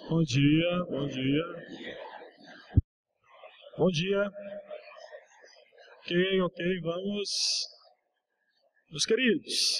Bom dia, bom dia. Bom dia. Ok, vamos. Meus queridos,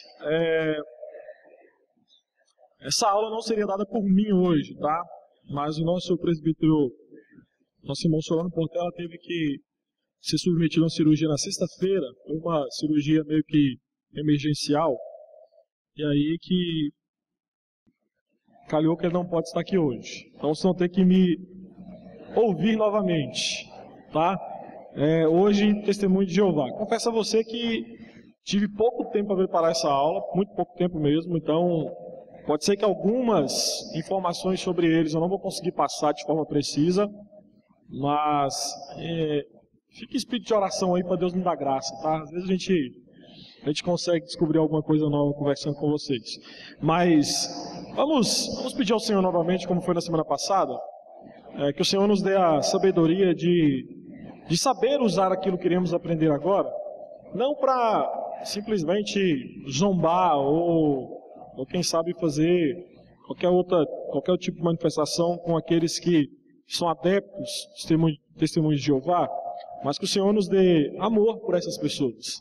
essa aula não seria dada por mim hoje, tá? Mas o nosso presbítero, nosso irmão Solano Portela, teve que ser submetido a uma cirurgia na sexta-feira. Foi uma cirurgia meio que emergencial. E aí que calhou que ele não pode estar aqui hoje. Então vocês vão ter que me ouvir novamente, tá? Hoje, testemunho de Jeová. Confesso a você que tive pouco tempo para preparar essa aula, muito pouco tempo mesmo, então pode ser que algumas informações sobre eles eu não vou conseguir passar de forma precisa, mas fique em espírito de oração aí para Deus me dar graça, tá? Às vezes a gente consegue descobrir alguma coisa nova conversando com vocês. Mas vamos pedir ao Senhor novamente, como foi na semana passada, que o Senhor nos dê a sabedoria de saber usar aquilo que iremos aprender agora, não para simplesmente zombar ou quem sabe fazer qualquer tipo de manifestação com aqueles que são adeptos, testemunhos de Jeová, mas que o Senhor nos dê amor por essas pessoas.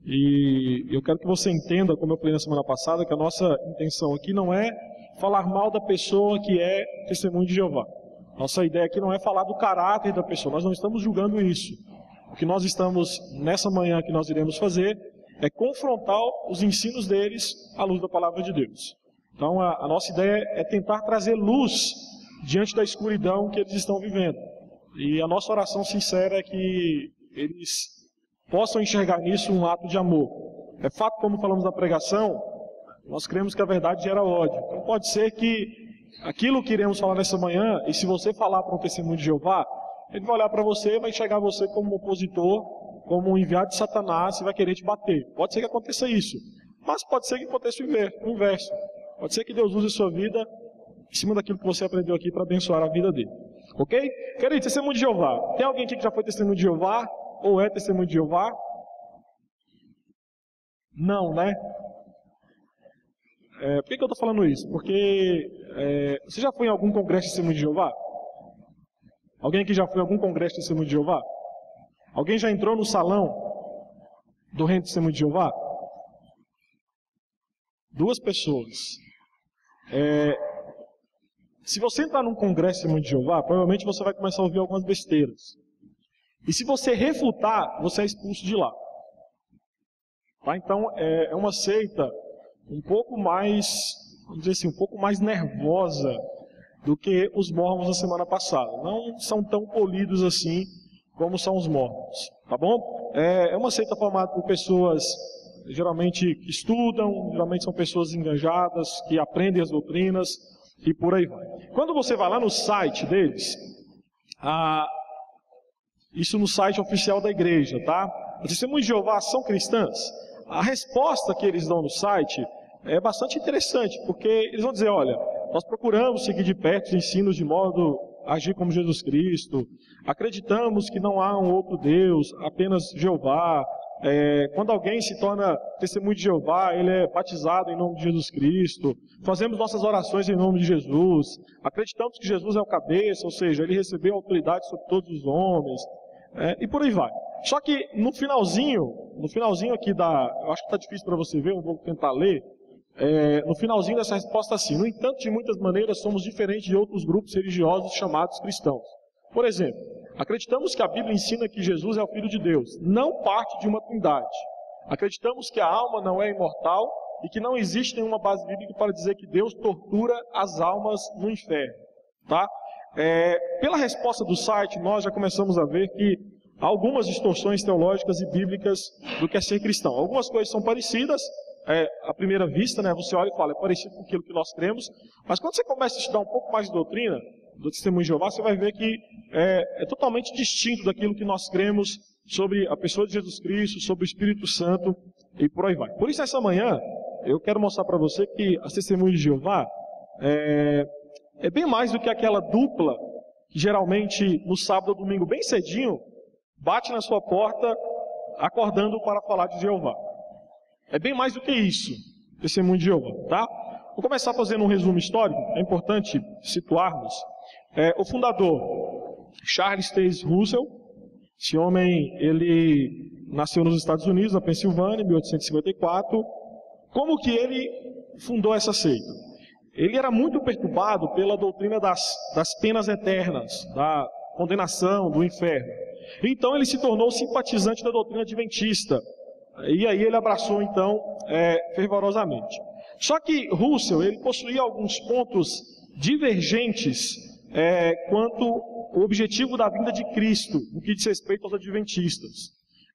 E eu quero que você entenda, como eu falei na semana passada, que a nossa intenção aqui não é falar mal da pessoa que é testemunho de Jeová. Nossa ideia aqui não é falar do caráter da pessoa, nós não estamos julgando isso. O que nós estamos, nessa manhã que nós iremos fazer, é confrontar os ensinos deles à luz da palavra de Deus. Então a nossa ideia é tentar trazer luz diante da escuridão que eles estão vivendo. E a nossa oração sincera é que eles possam enxergar nisso um ato de amor. É fato, como falamos na pregação, nós cremos que a verdade gera ódio. Então pode ser que aquilo que iremos falar nessa manhã, e se você falar para um testemunho de Jeová, ele vai olhar para você e vai enxergar você como um opositor, como um enviado de Satanás e vai querer te bater. Pode ser que aconteça isso, mas pode ser que aconteça o inverso. Pode ser que Deus use a sua vida em cima daquilo que você aprendeu aqui para abençoar a vida dele. Ok? Querido, testemunho de Jeová. Tem alguém aqui que já foi testemunho de Jeová? Ou é testemunho de Jeová? Não, né? Por que eu estou falando isso? Porque você já foi em algum congresso de testemunho de Jeová? Alguém aqui já foi em algum congresso de testemunho de Jeová? Alguém já entrou no salão do reino de testemunho de Jeová? 2 pessoas. Se você entrar num congresso de testemunho de Jeová, provavelmente você vai começar a ouvir algumas besteiras. E se você refutar, você é expulso de lá. Tá? Então, é uma seita um pouco mais, vamos dizer assim, um pouco mais nervosa do que os mormons da semana passada. Não são tão polidos assim como são os mormons, tá bom? É uma seita formada por pessoas, geralmente, que estudam, geralmente são pessoas engajadas, que aprendem as doutrinas e por aí vai. Quando você vai lá no site deles, isso no site oficial da igreja, tá? As testemunhas de Jeová são cristãs? A resposta que eles dão no site é bastante interessante, porque eles vão dizer, olha, nós procuramos seguir de perto os ensinos de modo a agir como Jesus Cristo, acreditamos que não há um outro Deus, apenas Jeová. Quando alguém se torna testemunho de Jeová, ele é batizado em nome de Jesus Cristo, fazemos nossas orações em nome de Jesus, acreditamos que Jesus é o cabeça, ou seja, ele recebeu autoridade sobre todos os homens, e por aí vai. Só que no finalzinho aqui eu acho que está difícil para você ver, eu vou tentar ler, no finalzinho dessa resposta assim, no entanto, de muitas maneiras somos diferentes de outros grupos religiosos chamados cristãos. Por exemplo, acreditamos que a Bíblia ensina que Jesus é o Filho de Deus, não parte de uma trindade. Acreditamos que a alma não é imortal e que não existe nenhuma base bíblica para dizer que Deus tortura as almas no inferno. Tá? Pela resposta do site, nós já começamos a ver que há algumas distorções teológicas e bíblicas do que é ser cristão. Algumas coisas são parecidas, à primeira vista, né? Você olha e fala, é parecido com aquilo que nós cremos, mas quando você começa a estudar um pouco mais de doutrina, do testemunho de Jeová, você vai ver que é totalmente distinto daquilo que nós cremos sobre a pessoa de Jesus Cristo, sobre o Espírito Santo e por aí vai. Por isso, essa manhã, eu quero mostrar para você que as testemunhas de Jeová é bem mais do que aquela dupla que geralmente no sábado ou domingo, bem cedinho, bate na sua porta acordando para falar de Jeová. É bem mais do que isso, testemunho de Jeová, tá? Vou começar fazendo um resumo histórico. É importante situarmos O fundador, Charles Taze Russell. Esse homem, ele nasceu nos Estados Unidos, na Pensilvânia, em 1854. Como que ele fundou essa seita? Ele era muito perturbado pela doutrina das penas eternas, da condenação, do inferno. Então ele se tornou simpatizante da doutrina adventista. E aí ele abraçou, então, fervorosamente. Só que Russell, ele possuía alguns pontos divergentes quanto ao objetivo da vinda de Cristo, no que diz respeito aos adventistas.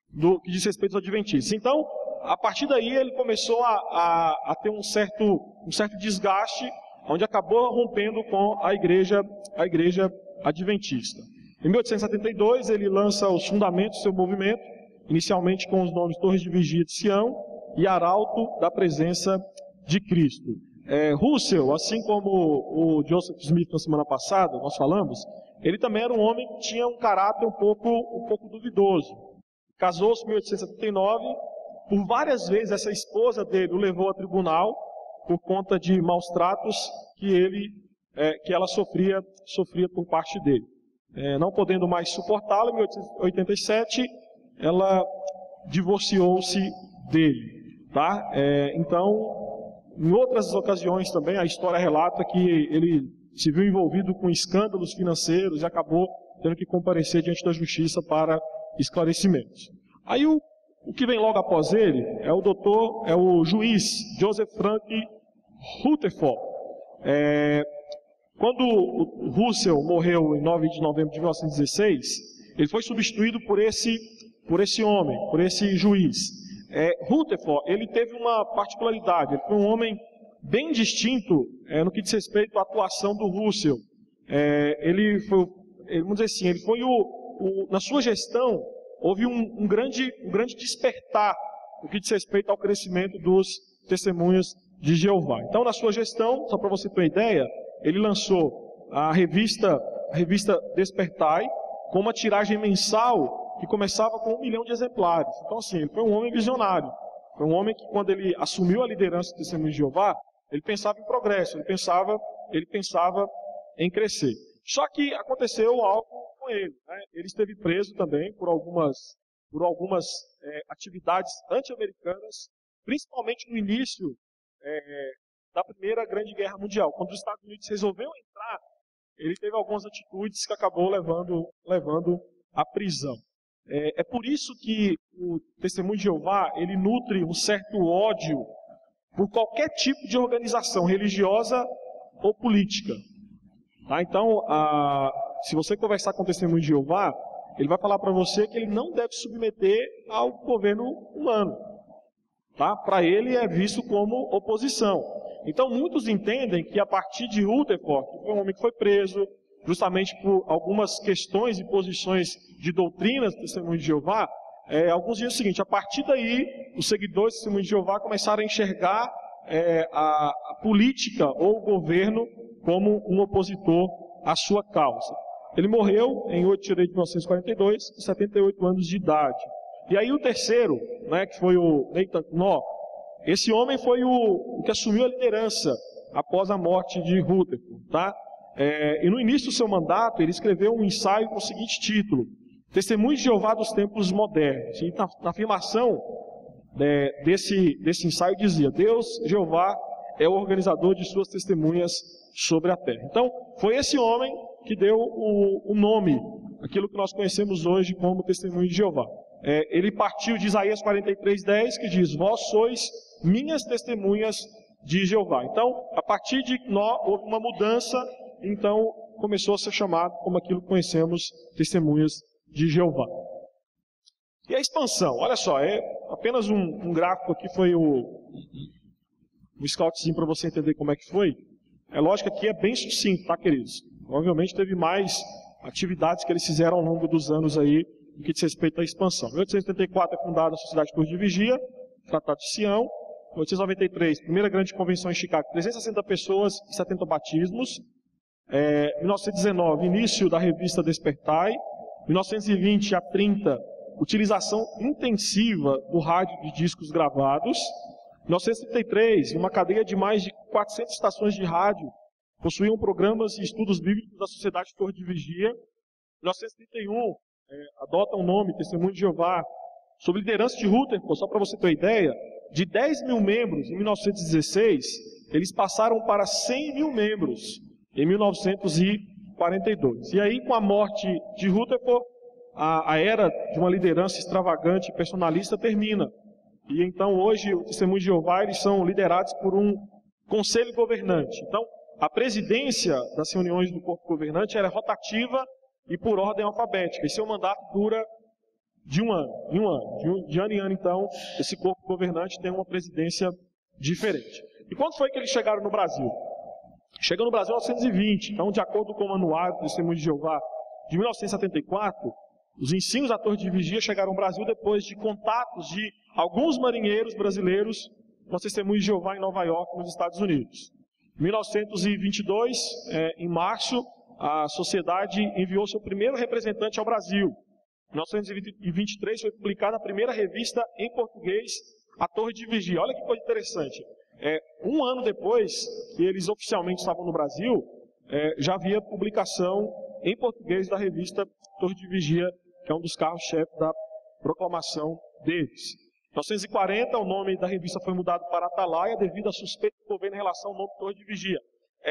Então, a partir daí ele começou a ter um certo desgaste, onde acabou rompendo com a igreja adventista. Em 1872 ele lança os fundamentos do seu movimento, inicialmente com os nomes Torres de Vigia de Sião e Arauto da Presença de Cristo. Russell, assim como o Joseph Smith na semana passada, nós falamos, ele também era um homem que tinha um caráter um pouco duvidoso. Casou-se em 1879, por várias vezes essa esposa dele o levou a tribunal por conta de maus tratos que ela sofria por parte dele. Não podendo mais suportá-lo, em 1887 ela divorciou-se dele. Tá? Então, em outras ocasiões também, a história relata que ele se viu envolvido com escândalos financeiros e acabou tendo que comparecer diante da justiça para esclarecimentos. Aí o que vem logo após ele é o juiz Joseph Frank Rutherford. Quando o Russell morreu em 9 de novembro de 1916, ele foi substituído por esse homem, por esse juiz. Rutherford, ele teve uma particularidade, ele foi um homem bem distinto no que diz respeito à atuação do Russell. Vamos dizer assim, ele foi na sua gestão, houve um grande despertar no que diz respeito ao crescimento dos testemunhas de Jeová. Então, na sua gestão, só para você ter uma ideia, ele lançou a revista Despertai, com uma tiragem mensal que começava com 1 milhão de exemplares. Então, assim, ele foi um homem visionário. Foi um homem que, quando ele assumiu a liderança do Testemunho de Jeová, ele pensava em progresso, ele pensava em crescer. Só que aconteceu algo com ele. Né? Ele esteve preso também por algumas atividades anti-americanas, principalmente no início da Primeira Grande Guerra Mundial. Quando os Estados Unidos resolveu entrar, ele teve algumas atitudes que acabou levando à prisão. É por isso que o Testemunho de Jeová, ele nutre um certo ódio por qualquer tipo de organização religiosa ou política. Tá? Então, se você conversar com o Testemunho de Jeová, ele vai falar para você que ele não deve submeter ao governo humano. Tá? Para ele é visto como oposição. Então, muitos entendem que a partir de Rutherford, que foi um homem que foi preso, justamente por algumas questões e posições de doutrinas do Testemunho de Jeová, alguns dizem o seguinte: a partir daí, os seguidores do Testemunho de Jeová começaram a enxergar a política ou o governo como um opositor à sua causa. Ele morreu em 8 de janeiro de 1942, com 78 anos de idade. E aí o terceiro, né, que foi o Nathan Knapp, esse homem foi o que assumiu a liderança após a morte de Rutherford. Tá? E no início do seu mandato, ele escreveu um ensaio com o seguinte título: Testemunho de Jeová dos Tempos Modernos. E na afirmação desse ensaio dizia: Deus, Jeová, é o organizador de suas testemunhas sobre a terra. Então, foi esse homem que deu o nome, aquilo que nós conhecemos hoje como Testemunho de Jeová. Ele partiu de Isaías 43:10, que diz: Vós sois minhas testemunhas de Jeová. Então, a partir de nós, houve uma mudança, então começou a ser chamado como aquilo que conhecemos, testemunhas de Jeová. E a expansão, olha só, apenas um gráfico aqui, foi o scoutzinho para você entender como é que foi. É lógico que aqui é bem sucinto, tá, queridos? Provavelmente teve mais atividades que eles fizeram ao longo dos anos aí, no que diz respeito à expansão. Em 1874 é fundada a Sociedade Torres de Vigia, Tratado de Sião. Em 1893, primeira grande convenção em Chicago, 360 pessoas e 70 batismos. 1919, início da revista Despertai. 1920 a 30, utilização intensiva do rádio de discos gravados. 1933, uma cadeia de mais de 400 estações de rádio possuíam programas e estudos bíblicos da Sociedade Torre de Vigia. Em 1931, adota o nome Testemunho de Jeová, sob liderança de Rutherford, só para você ter uma ideia, de 10 mil membros em 1916, eles passaram para 100 mil membros em 1942. E aí, com a morte de Rutherford, a era de uma liderança extravagante e personalista termina. E então, hoje, o Testemunho de Jeová, eles são liderados por um conselho governante. Então, a presidência das reuniões do corpo governante era rotativa e por ordem alfabética. E seu mandato dura de um ano em ano. De ano em ano, então, esse corpo governante tem uma presidência diferente. E quando foi que eles chegaram no Brasil? Chegam no Brasil em 1920. Então, de acordo com o Anuário do Testemunho de Jeová de 1974, os ensinos da Torre de Vigia chegaram ao Brasil depois de contatos de alguns marinheiros brasileiros com os Testemunhos de Jeová em Nova York, nos Estados Unidos. Em 1922, em março, a sociedade enviou seu primeiro representante ao Brasil. Em 1923 foi publicada a primeira revista em português, A Torre de Vigia. Olha que coisa interessante. Um ano depois que eles oficialmente estavam no Brasil, já havia publicação em português da revista Torre de Vigia, que é um dos carros-chefe da proclamação deles. Em 1940, o nome da revista foi mudado para Atalaia, devido à suspeita do governo em relação ao nome Torre de Vigia.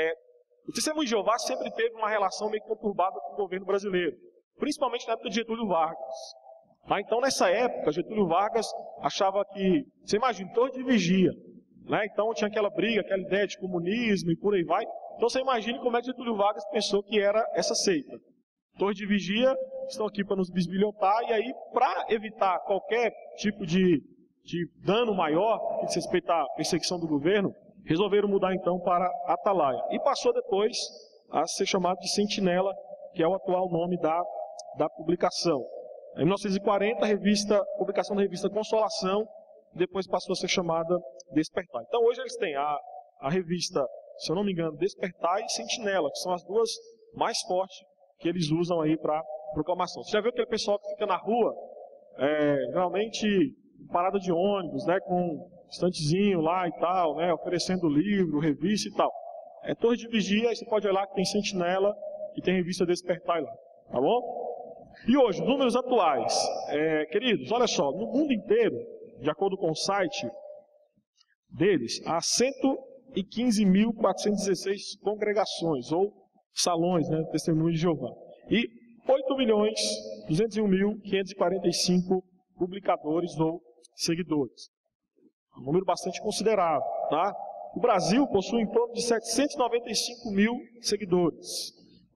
O Testemunho de Jeová sempre teve uma relação meio conturbada com o governo brasileiro, principalmente na época de Getúlio Vargas. Então, nessa época, Getúlio Vargas achava que, você imagina, Torre de Vigia, né? Então tinha aquela briga, aquela ideia de comunismo e por aí vai. Então você imagine como é que Getúlio Vargas pensou que era essa seita. Torre de Vigia estão aqui para nos bisbilhotar, e aí, para evitar qualquer tipo de dano maior, que diz respeito à perseguição do governo, resolveram mudar então para Atalaia. E passou depois a ser chamado de Sentinela, que é o atual nome da publicação. Em 1940, a publicação da revista Consolação, depois passou a ser chamada Despertar. Então hoje eles têm a revista, se eu não me engano, Despertar e Sentinela, que são as duas mais fortes que eles usam aí para proclamação. Você já viu aquele pessoal que fica na rua, geralmente parada de ônibus, né, com um estantezinho lá e tal, né, oferecendo livro, revista e tal. Torre de Vigia, aí você pode olhar que tem Sentinela e tem revista Despertar lá, tá bom? E hoje, números atuais. Queridos, olha só, no mundo inteiro, de acordo com o site deles, há 115.416 congregações, ou salões, né, Testemunho de Jeová. E 8.201.545 publicadores ou seguidores. Um número bastante considerável, tá? O Brasil possui em torno de 795 mil seguidores.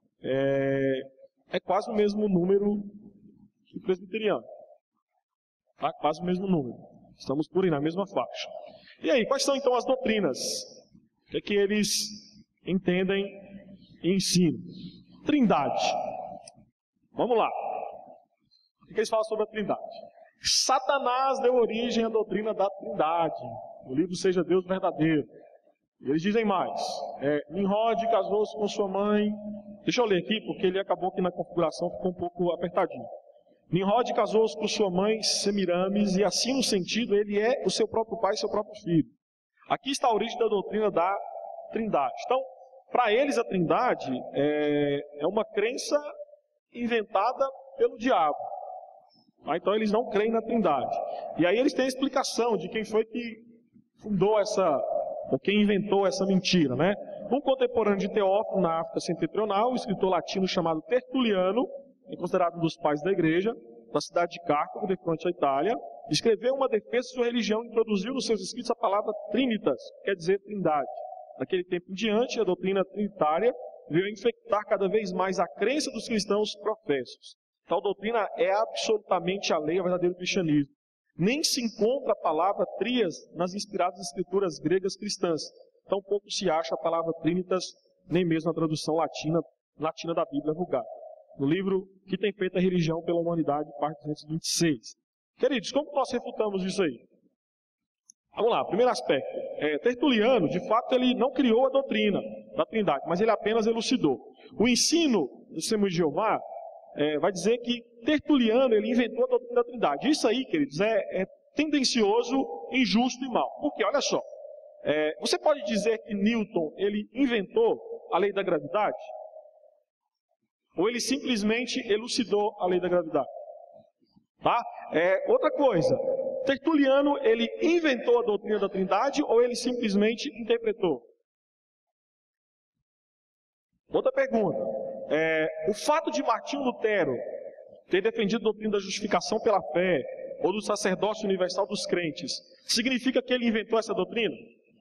É quase o mesmo número que o presbiteriano. Tá? Quase o mesmo número. Estamos por aí, na mesma faixa. E aí, quais são então as doutrinas? O que é que eles entendem e ensinam? Trindade. Vamos lá. O que eles falam sobre a Trindade? Satanás deu origem à doutrina da Trindade. No livro Seja Deus Verdadeiro. E eles dizem mais. Nimrod casou-se com sua mãe. Deixa eu ler aqui, porque ele acabou que na configuração ficou um pouco apertadinho. Nimrod casou-se com sua mãe Semiramis, e assim no sentido, ele é o seu próprio pai e seu próprio filho. Aqui está a origem da doutrina da Trindade. Então, para eles a Trindade é uma crença inventada pelo diabo. Então eles não creem na Trindade. E aí eles têm a explicação de quem foi que fundou ou quem inventou essa mentira, né? Um contemporâneo de Teófilo na África Setentrional, um escritor latino chamado Tertuliano, é considerado um dos pais da igreja, da cidade de Cártago, de fronte à Itália, escreveu uma defesa de sua religião e introduziu nos seus escritos a palavra Trinitas, que quer dizer Trindade. Naquele tempo em diante, a doutrina trinitária veio infectar cada vez mais a crença dos cristãos professos. Tal doutrina é absolutamente alheia ao verdadeiro cristianismo. Nem se encontra a palavra trias nas inspiradas escrituras gregas cristãs. Tampouco se acha a palavra trinitas, nem mesmo na tradução latina da Bíblia Vulgata. No livro Que Tem Feito a Religião pela Humanidade, parte 226. Queridos, como nós refutamos isso aí? Vamos lá, primeiro aspecto. Tertuliano, de fato, ele não criou a doutrina da Trindade, mas ele apenas elucidou. O ensino do Testemunho de Jeová vai dizer que Tertuliano ele inventou a doutrina da Trindade. Isso aí, queridos, é tendencioso, injusto e mal. Porque, olha só, você pode dizer que Newton ele inventou a lei da gravidade? Ou ele simplesmente elucidou a lei da gravidade? Tá? Outra coisa, Tertuliano, ele inventou a doutrina da Trindade ou ele simplesmente interpretou? Outra pergunta, o fato de Martinho Lutero ter defendido a doutrina da justificação pela fé ou do sacerdócio universal dos crentes, significa que ele inventou essa doutrina?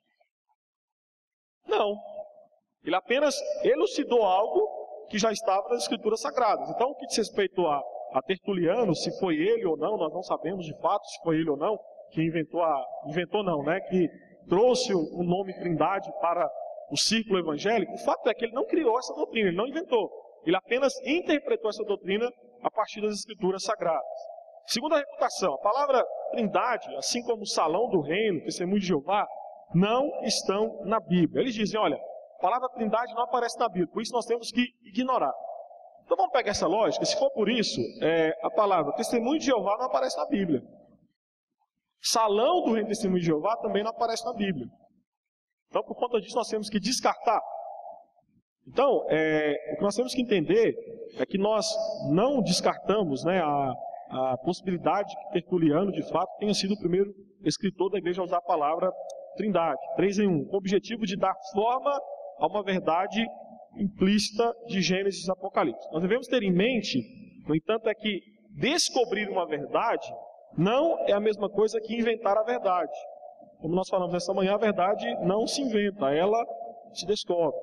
Não. Ele apenas elucidou algo que já estava nas Escrituras Sagradas. Então, o que diz respeito a Tertuliano, se foi ele ou não, nós não sabemos de fato se foi ele ou não, que que trouxe o nome Trindade para o círculo evangélico. O fato é que ele não criou essa doutrina, ele não inventou. Ele apenas interpretou essa doutrina a partir das Escrituras Sagradas. Segunda refutação, a palavra Trindade, assim como o Salão do Reino, Testemunho de Jeová, não estão na Bíblia. Eles dizem, olha, a palavra Trindade não aparece na Bíblia, por isso nós temos que ignorar. Então vamos pegar essa lógica, se for por isso, a palavra Testemunho de Jeová não aparece na Bíblia. Salão do Reino Testemunho de Jeová também não aparece na Bíblia. Então por conta disso nós temos que descartar. Então, o que nós temos que entender é que nós não descartamos, né, a possibilidade que Tertuliano, de fato, tenha sido o primeiro escritor da igreja a usar a palavra Trindade, 3 em 1, com o objetivo de dar forma a uma verdade implícita de Gênesis e Apocalipse. Nós devemos ter em mente, no entanto, é que descobrir uma verdade não é a mesma coisa que inventar a verdade. Como nós falamos essa manhã, a verdade não se inventa, ela se descobre.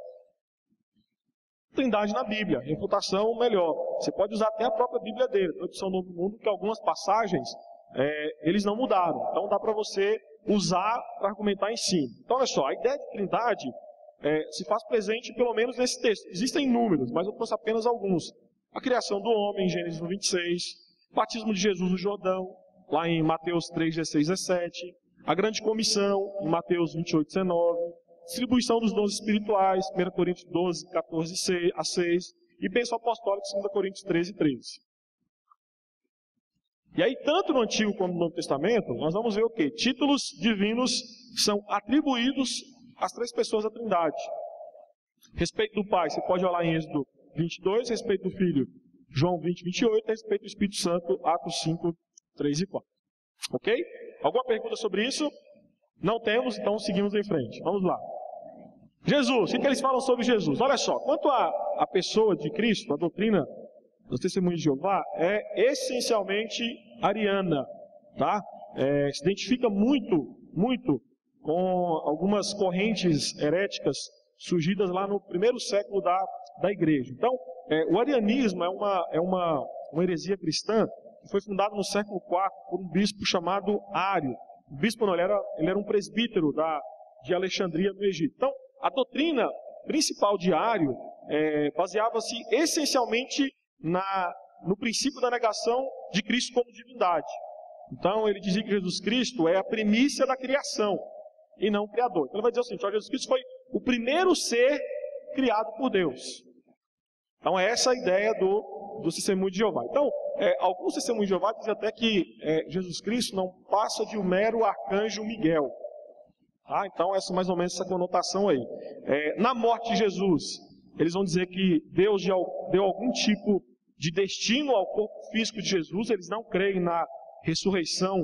Trindade na Bíblia, refutação melhor. Você pode usar até a própria Bíblia dele, a Tradução Novo Mundo, que algumas passagens eles não mudaram. Então dá para você usar para argumentar em cima. Então olha só, a ideia de Trindade se faz presente pelo menos nesse texto. Existem inúmeros, mas eu trouxe apenas alguns. A criação do homem, Gênesis 1:26, o batismo de Jesus no Jordão, lá em Mateus 3:16, 17, a grande comissão, em Mateus 28:19, distribuição dos dons espirituais, 1 Coríntios 12, 14 a 6, e bênção apostólica, 2 Coríntios 13, 13. E aí, tanto no Antigo como no Novo Testamento, nós vamos ver o quê? Títulos divinos são atribuídos às 3 pessoas da Trindade. Respeito do Pai, você pode olhar em Êxodo 22, respeito do Filho, João 20, 28, respeito do Espírito Santo, Atos 5, 3 e 4. Ok? Alguma pergunta sobre isso? Não temos, então seguimos em frente. Vamos lá. Jesus, o que eles falam sobre Jesus? Olha só, quanto à pessoa de Cristo, a doutrina dos Testemunhos de Jeová é essencialmente ariana, tá? Se identifica muito com algumas correntes heréticas surgidas lá no primeiro século da igreja. Então, o arianismo é uma heresia cristã que foi fundada no século IV por um bispo chamado Ário. O bispo não, ele era um presbítero de Alexandria, no Egito. Então, a doutrina principal de Ário baseava-se essencialmente no princípio da negação de Cristo como divindade. Então, ele dizia que Jesus Cristo é a primícia da criação e não o Criador. Então, ele vai dizer o seguinte: Jesus Cristo foi o primeiro ser criado por Deus. Então, é essa a ideia do Testemunho de Jeová. Então, alguns Testemunhos de Jeová dizem até que Jesus Cristo não passa de um mero arcanjo Miguel. Tá? Então, essa mais ou menos essa conotação aí. Na morte de Jesus, eles vão dizer que Deus deu algum tipo de destino ao corpo físico de Jesus. Eles não creem na ressurreição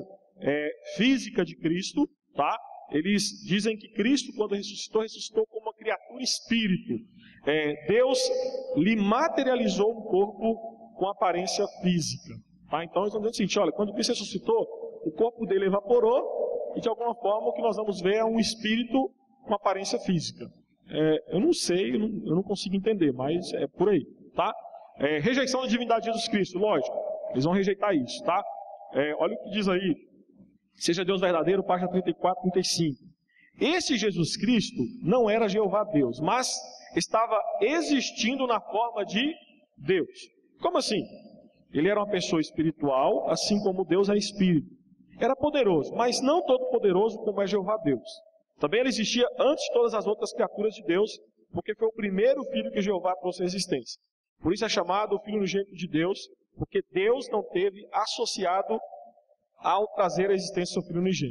física de Cristo. Tá? Eles dizem que Cristo, quando ressuscitou como uma criatura espírito. Deus lhe materializou um corpo com aparência física. Tá? Então, eles estão dizendo o seguinte: olha, quando Cristo ressuscitou, o corpo dele evaporou, e de alguma forma o que nós vamos ver é um espírito com aparência física. Eu não sei, eu não consigo entender, mas é por aí. Tá? Rejeição da divindade de Jesus Cristo, lógico, eles vão rejeitar isso. Tá? Olha o que diz aí: seja Deus verdadeiro, página 34, 35. Esse Jesus Cristo não era Jeová Deus, mas estava existindo na forma de Deus. Como assim? Ele era uma pessoa espiritual, assim como Deus é espírito. Era poderoso, mas não todo poderoso como é Jeová Deus. Também ele existia antes de todas as outras criaturas de Deus, porque foi o primeiro filho que Jeová trouxe à existência. Por isso é chamado o Filho unigênito de Deus, porque Deus não teve associado ao trazer à existência seu Filho unigênito.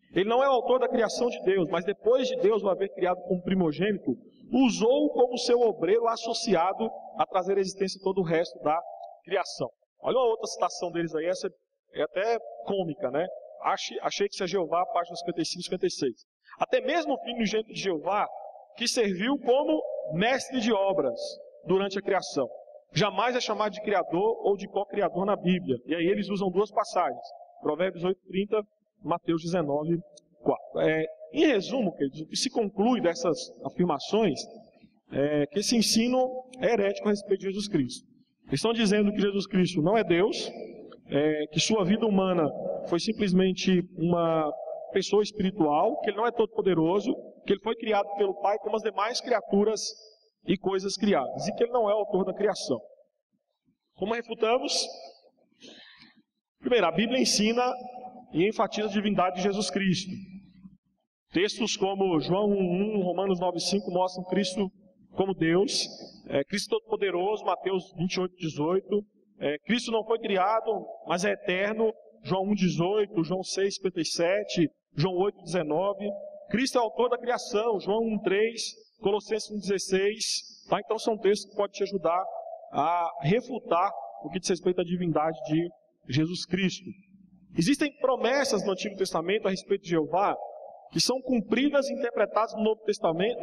Ele não é o autor da criação de Deus, mas depois de Deus o haver criado como primogênito, usou-o como seu obreiro associado a trazer à existência todo o resto da criação. Olha uma outra citação deles aí, essa é até cômica, né? Achei que isso é Jeová, página 55 e 56. Até mesmo o primogênito de Jeová, que serviu como mestre de obras durante a criação, jamais é chamado de criador ou de co-criador na Bíblia. E aí eles usam duas passagens, Provérbios 8:30, Mateus 19:4. Em resumo, queridos, o que se conclui dessas afirmações é que esse ensino é herético a respeito de Jesus Cristo. Eles estão dizendo que Jesus Cristo não é Deus, que sua vida humana foi simplesmente uma pessoa espiritual, que ele não é todo poderoso, que ele foi criado pelo Pai como as demais criaturas e coisas criadas, e que ele não é o autor da criação. Como refutamos? Primeiro, a Bíblia ensina e enfatiza a divindade de Jesus Cristo. Textos como João 1:1, Romanos 9:5 mostram Cristo como Deus, Cristo Todo-Poderoso, Mateus 28:18, Cristo não foi criado, mas é eterno, João 1:18, João 6:57, João 8:19, Cristo é autor da criação, João 1:3, Colossenses 1:16, tá? Então são textos que podem te ajudar a refutar o que diz respeito à divindade de Jesus Cristo. Existem promessas no Antigo Testamento a respeito de Jeová que são cumpridas e interpretadas no Novo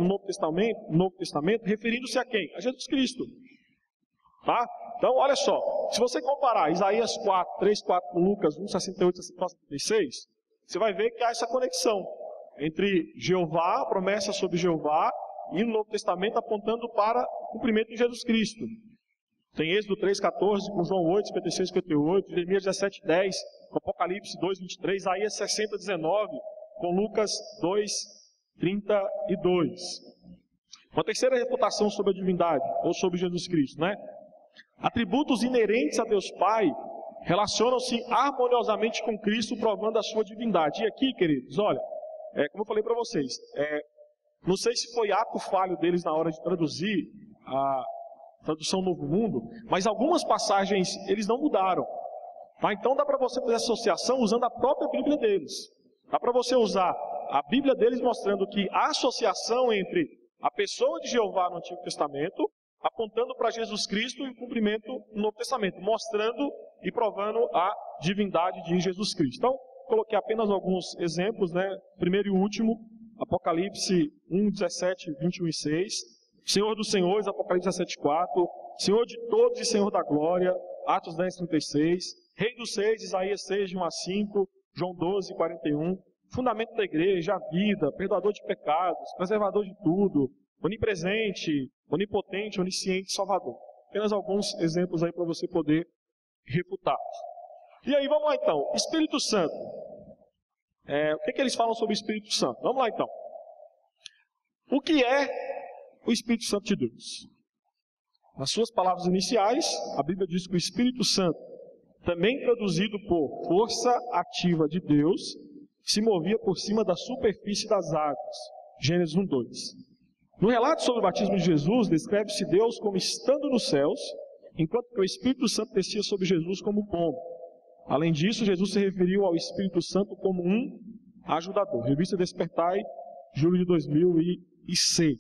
Testamento, referindo-se a quem? A Jesus Cristo. Tá? Então, olha só, se você comparar Isaías 4:3-4 com Lucas 1:68-76, você vai ver que há essa conexão entre Jeová, a promessa sobre Jeová, e no Novo Testamento apontando para o cumprimento de Jesus Cristo. Tem Êxodo 3:14 com João 8:56-58, Jeremias 17:10 com Apocalipse 2:23, Isaías 60:19 com Lucas 2:32. Uma terceira refutação sobre a divindade, ou sobre Jesus Cristo, né? Atributos inerentes a Deus Pai relacionam-se harmoniosamente com Cristo, provando a sua divindade. E aqui, queridos, olha, como eu falei para vocês, não sei se foi ato falho deles na hora de traduzir a tradução Novo Mundo, mas algumas passagens eles não mudaram. Tá? Então dá para você fazer associação usando a própria Bíblia deles. Dá para você usar a Bíblia deles mostrando que há associação entre a pessoa de Jeová no Antigo Testamento, apontando para Jesus Cristo e o cumprimento no Novo Testamento, mostrando e provando a divindade de Jesus Cristo. Então, coloquei apenas alguns exemplos, né? Primeiro e último, Apocalipse 1:17, 21 e 6. Senhor dos Senhores, Apocalipse 17:4. Senhor de todos e Senhor da glória, Atos 10:36. Rei dos Reis, Isaías 6, 1 a 5. João 12:41. Fundamento da igreja, a vida, perdoador de pecados, preservador de tudo, onipresente, onipotente, onisciente, salvador. Apenas alguns exemplos aí para você poder refutar. E aí, vamos lá então. Espírito Santo. O que eles falam sobre o Espírito Santo? Vamos lá então. O que é o Espírito Santo de Deus? Nas suas palavras iniciais, a Bíblia diz que o Espírito Santo, também traduzido por força ativa de Deus, se movia por cima da superfície das águas. Gênesis 1:2. No relato sobre o batismo de Jesus, descreve-se Deus como estando nos céus, enquanto que o Espírito Santo descia sobre Jesus como pombo. Além disso, Jesus se referiu ao Espírito Santo como um ajudador. Revista Despertai, julho de 2006.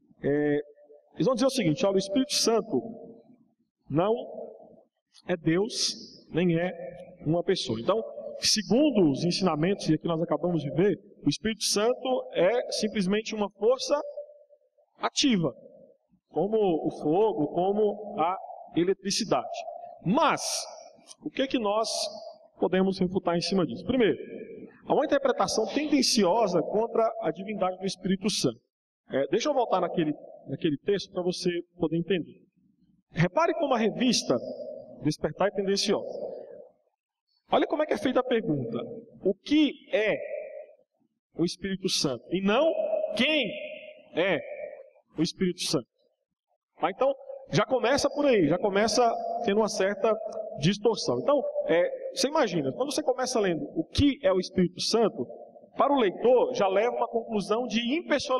Eles vão dizer o seguinte: olha, o Espírito Santo não é Deus, nem é uma pessoa. Então, segundo os ensinamentos, e aqui nós acabamos de ver, o Espírito Santo é simplesmente uma força ativa, como o fogo, como a eletricidade. Mas, o que nós podemos refutar em cima disso? Primeiro, há uma interpretação tendenciosa contra a divindade do Espírito Santo. Deixa eu voltar naquele texto para você poder entender. Repare como a revista Despertar é tendenciosa. Olha como é que é feita a pergunta. O que é o Espírito Santo? E não quem é o Espírito Santo. Tá? Então, já começa por aí, já começa tendo uma certa distorção. Então, você imagina, quando você começa lendo o que é o Espírito Santo, para o leitor já leva uma conclusão de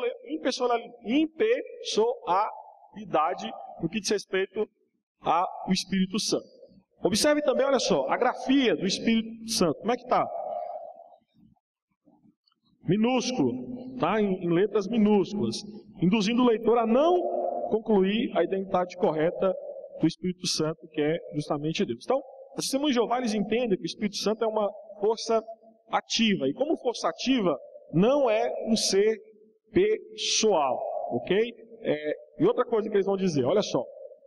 impessoalidade no que diz respeito ao Espírito Santo. Observe também, olha só, a grafia do Espírito Santo. Como é que está? minúsculo, tá? Em letras minúsculas, induzindo o leitor a não concluir a identidade correta do Espírito Santo, que é justamente Deus. Então, a Testemunha de Jeová, eles entendem que o Espírito Santo é uma força ativa, e como força ativa, não é um ser pessoal, ok? E outra coisa que eles vão dizer, olha só,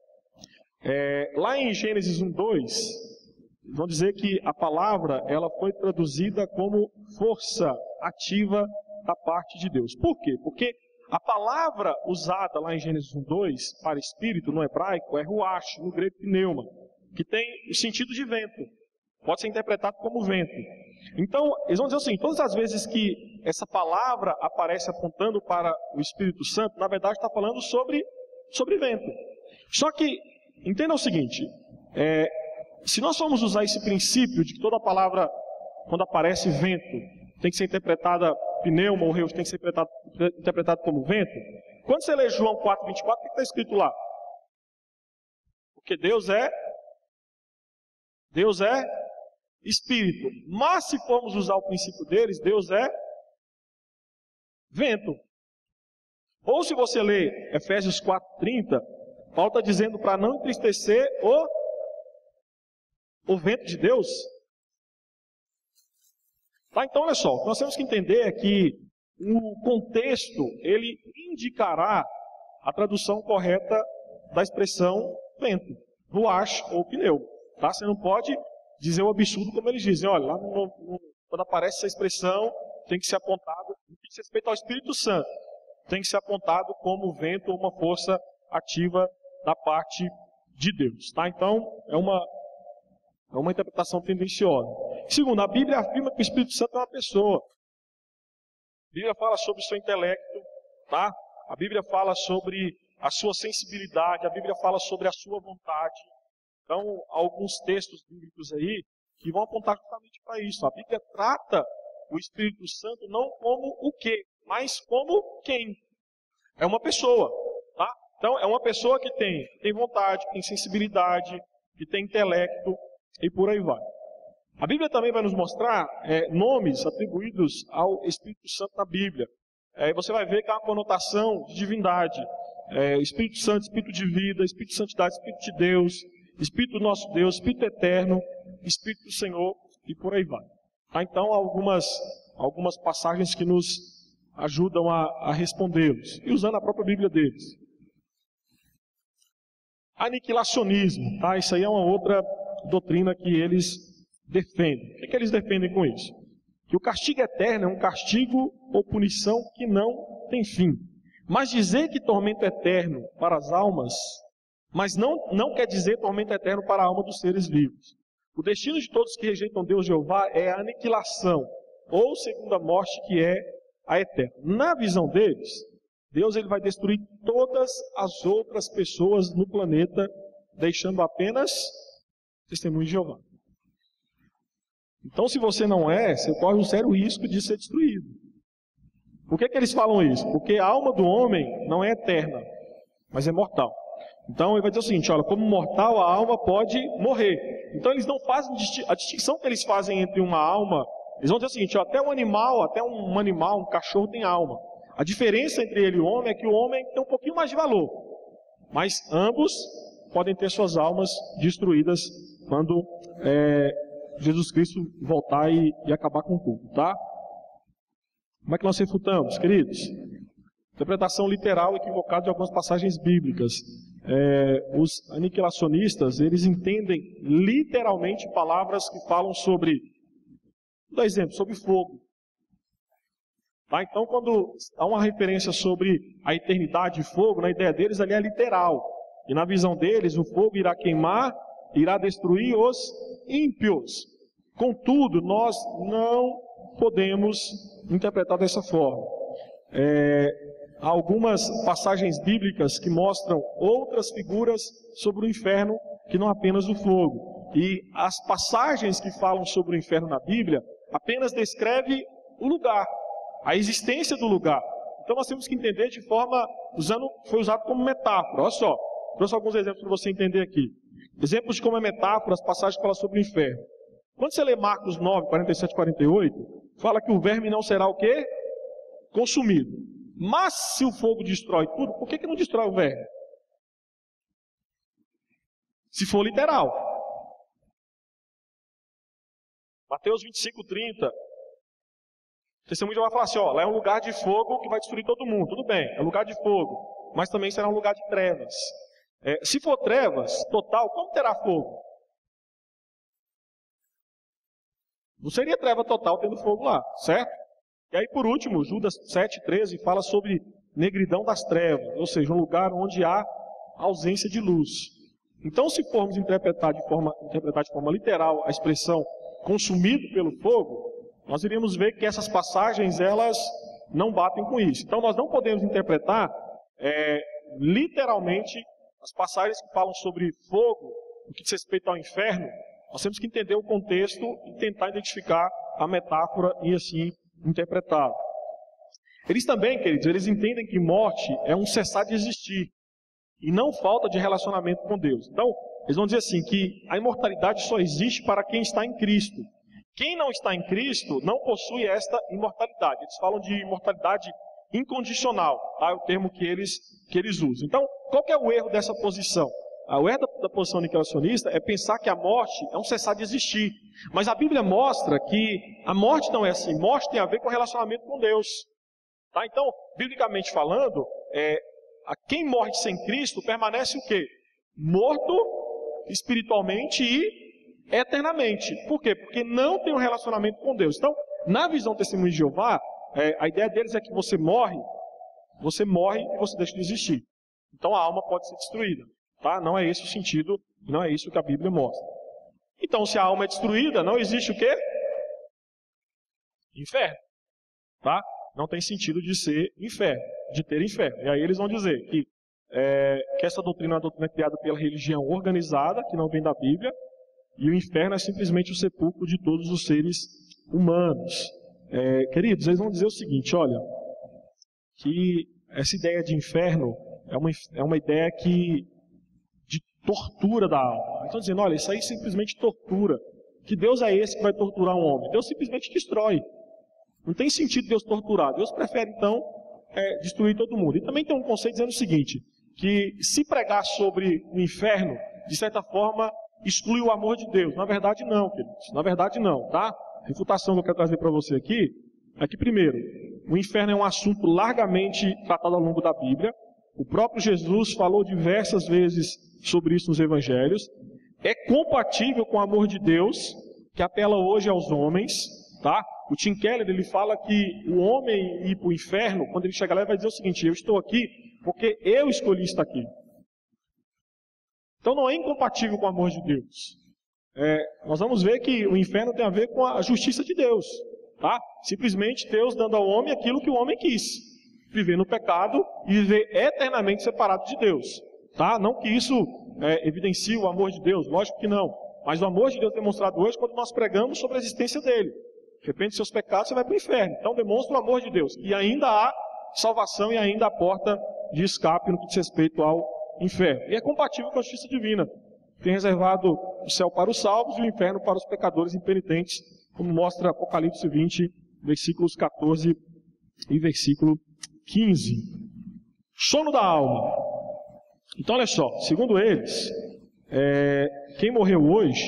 lá em Gênesis 1:2, eles vão dizer que a palavra, ela foi traduzida como força ativa da parte de Deus. Por quê? Porque a palavra usada lá em Gênesis 1:2 para espírito no hebraico é ruach, no grego pneuma, que tem o sentido de vento. Pode ser interpretado como vento. Então, eles vão dizer assim, todas as vezes que essa palavra aparece apontando para o Espírito Santo, na verdade está falando sobre vento. Só que, entenda o seguinte, se nós formos usar esse princípio de que toda palavra, quando aparece vento, tem que ser interpretada pneuma, ou reus, tem que ser interpretado como vento, quando você lê João 4:24, o que está escrito lá? Porque Deus é Espírito. Mas se formos usar o princípio deles, Deus é vento. Ou se você lê Efésios 4:30, Paulo está dizendo para não entristecer o vento de Deus. Tá, então olha só, nós temos que entender é que o contexto, ele indicará a tradução correta da expressão vento, ruach ou pneu. Tá? Você não pode dizer o absurdo como eles dizem. Olha, lá quando aparece essa expressão, tem que ser apontado, no que diz respeito ao Espírito Santo, tem que ser apontado como vento ou uma força ativa da parte de Deus. Tá? Então, é uma interpretação tendenciosa. Segundo, a Bíblia afirma que o Espírito Santo é uma pessoa. A Bíblia fala sobre o seu intelecto, tá? A Bíblia fala sobre a sua sensibilidade, a Bíblia fala sobre a sua vontade. Então, alguns textos bíblicos aí que vão apontar justamente para isso. A Bíblia trata o Espírito Santo não como o quê, mas como quem. É uma pessoa, tá? Então, é uma pessoa que tem vontade, que tem sensibilidade, que tem intelecto e por aí vai. A Bíblia também vai nos mostrar nomes atribuídos ao Espírito Santo na Bíblia. Você vai ver que há uma conotação de divindade. Espírito Santo, Espírito de vida, Espírito de santidade, Espírito de Deus, Espírito do nosso Deus, Espírito eterno, Espírito do Senhor e por aí vai. Tá? Então, algumas passagens que nos ajudam a respondê-los. E usando a própria Bíblia deles. Aniquilacionismo. Tá? Isso aí é uma outra doutrina que eles defendem. O que eles defendem com isso? Que o castigo eterno é um castigo ou punição que não tem fim. Mas dizer que tormento eterno para as almas, mas não quer dizer tormento eterno para a alma dos seres vivos. O destino de todos que rejeitam Deus Jeová é a aniquilação, ou segunda morte, que é a eterna. Na visão deles, Deus ele vai destruir todas as outras pessoas no planeta, deixando apenas testemunho de Jeová. Então, se você não você corre um sério risco de ser destruído. Por que eles falam isso? Porque a alma do homem não é eterna, mas é mortal. Então, ele vai dizer o seguinte, olha, como mortal, a alma pode morrer. Então, eles não fazem a distinção que eles fazem entre uma alma. Eles vão dizer o seguinte, até um animal, um cachorro tem alma. A diferença entre ele e o homem é que o homem tem um pouquinho mais de valor. Mas ambos podem ter suas almas destruídas quando Jesus Cristo voltar e acabar com tudo, tá? Como é que nós refutamos, queridos? Interpretação literal equivocada de algumas passagens bíblicas. Os aniquilacionistas, eles entendem literalmente palavras que falam sobre, vou dar exemplo, sobre fogo. Tá? Então, quando há uma referência sobre a eternidade de fogo, na ideia deles ali é literal. E na visão deles, o fogo irá queimar, irá destruir os ímpios. Contudo, nós não podemos interpretar dessa forma. Há algumas passagens bíblicas que mostram outras figuras sobre o inferno que não apenas o fogo. E as passagens que falam sobre o inferno na Bíblia apenas descreve o lugar, a existência do lugar. Então nós temos que entender de forma, foi usado como metáfora. Olha só, trouxe alguns exemplos para você entender aqui. Exemplos de como é metáfora, as passagens que falam sobre o inferno. Quando você lê Marcos 9, 47 e 48, fala que o verme não será o quê? consumido. Mas se o fogo destrói tudo, por que não destrói o verme? Se for literal. Mateus 25:30. O testemunho já vai falar assim, ó, lá é um lugar de fogo que vai destruir todo mundo. Tudo bem, é um lugar de fogo, mas também será um lugar de trevas. Se for trevas total, como terá fogo? Não seria treva total tendo fogo lá, certo? E aí, por último, Judas 7,13 fala sobre negridão das trevas, ou seja, um lugar onde há ausência de luz. Então, se formos interpretar de forma literal a expressão consumido pelo fogo, nós iríamos ver que essas passagens, elas não batem com isso. Então, nós não podemos interpretar literalmente as passagens que falam sobre fogo, o que diz respeito ao inferno. Nós temos que entender o contexto e tentar identificar a metáfora e assim interpretá-la. Eles também, queridos, eles entendem que morte é um cessar de existir e não falta de relacionamento com Deus. Então, eles vão dizer assim, que a imortalidade só existe para quem está em Cristo. Quem não está em Cristo não possui esta imortalidade. Eles falam de imortalidade incondicional, tá? É o termo que eles usam. Então, qual que é o erro dessa posição? O erro da posição nicolacionista é pensar que a morte é um cessar de existir. Mas a Bíblia mostra que a morte não é assim. Morte tem a ver com relacionamento com Deus. Tá? Então, biblicamente falando, a quem morre sem Cristo permanece o quê? Morto espiritualmente e eternamente. Por quê? Porque não tem um relacionamento com Deus. Então, na visão do Testemunho de Jeová, a ideia deles é que você morre e você deixa de existir. Então a alma pode ser destruída. Tá? Não é esse o sentido, não é isso que a Bíblia mostra. Então, se a alma é destruída, não existe o quê? Inferno. Tá? Não tem sentido de ser inferno, de ter inferno. E aí eles vão dizer que essa doutrina é uma doutrina criada pela religião organizada, que não vem da Bíblia, e o inferno é simplesmente o sepulcro de todos os seres humanos. Queridos, eles vão dizer o seguinte, olha, que essa ideia de inferno é uma ideia de tortura da alma. Estão dizendo, olha, isso aí simplesmente tortura. Que Deus é esse que vai torturar um homem? Deus simplesmente destrói. Não tem sentido Deus torturar. Deus prefere, então, destruir todo mundo. E também tem um conceito dizendo o seguinte, que se pregar sobre o inferno, de certa forma, exclui o amor de Deus. Na verdade, não, queridos. Na verdade, não, tá? A refutação que eu quero trazer para você aqui é que, primeiro, o inferno é um assunto largamente tratado ao longo da Bíblia. O próprio Jesus falou diversas vezes sobre isso nos evangelhos. É compatível com o amor de Deus, que apela hoje aos homens, tá? O Tim Keller, ele fala que o homem ir para o inferno, quando ele chega lá, ele vai dizer o seguinte, eu estou aqui porque eu escolhi estar aqui. Então não é incompatível com o amor de Deus. Nós vamos ver que o inferno tem a ver com a justiça de Deus, tá? Simplesmente Deus dando ao homem aquilo que o homem quis. Viver no pecado e viver eternamente separado de Deus. Tá? Não que isso evidencie o amor de Deus, lógico que não. Mas o amor de Deus é demonstrado hoje quando nós pregamos sobre a existência dele. Arrepende dos seus pecados, você vai para o inferno. Então demonstra o amor de Deus. E ainda há salvação e ainda há porta de escape no que diz respeito ao inferno. E é compatível com a justiça divina. Tem reservado o céu para os salvos e o inferno para os pecadores impenitentes, como mostra Apocalipse 20, versículos 14 e versículo 15. Sono da alma. Então, olha só, segundo eles, quem morreu hoje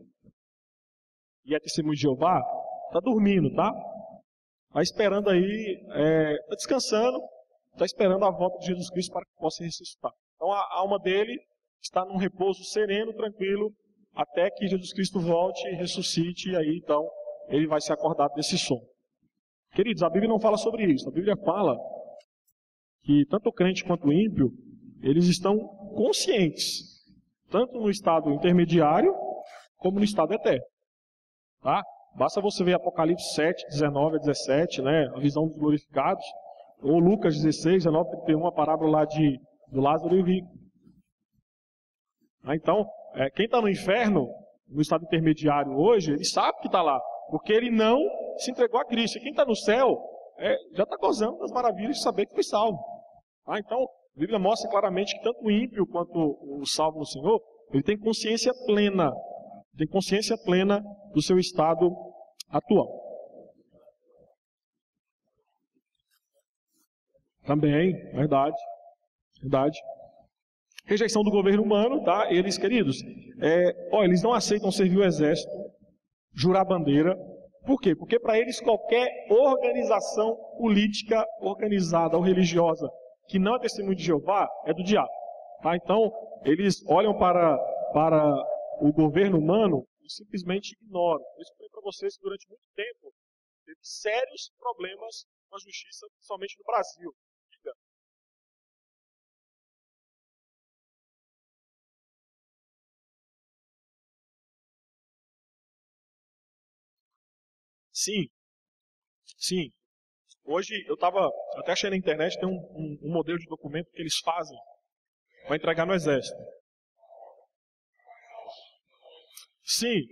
e é testemunho de Jeová, está dormindo, tá? Está esperando aí, está descansando, está esperando a volta de Jesus Cristo para que possa ressuscitar. Então, a alma dele está num repouso sereno, tranquilo, até que Jesus Cristo volte e ressuscite, e aí, então, ele vai ser acordado desse sono. Queridos, a Bíblia não fala sobre isso. A Bíblia fala que tanto o crente quanto o ímpio, eles estão conscientes, tanto no estado intermediário, como no estado eterno. Tá? Basta você ver Apocalipse 7, 19 a 17, né, a visão dos glorificados, ou Lucas 16, 19 a 31, a parábola lá do Lázaro e o rico. Então, quem está no inferno, no estado intermediário hoje, ele sabe que está lá, porque ele não se entregou a Cristo. E quem está no céu, já está gozando das maravilhas de saber que foi salvo. Então, a Bíblia mostra claramente que tanto o ímpio quanto o salvo no Senhor, ele tem consciência plena do seu estado atual. Também, verdade. Verdade. Rejeição do governo humano, tá? Eles, queridos, eles não aceitam servir o exército, jurar bandeira. Por quê? Porque para eles qualquer organização política organizada ou religiosa que não é testemunho de Jeová é do diabo. Tá? Então, eles olham para o governo humano e simplesmente ignoram. Eu falei para vocês que durante muito tempo teve sérios problemas com a justiça, principalmente no Brasil. Sim, sim. Hoje eu até achei na internet, tem um modelo de documento que eles fazem para entregar no exército. Sim.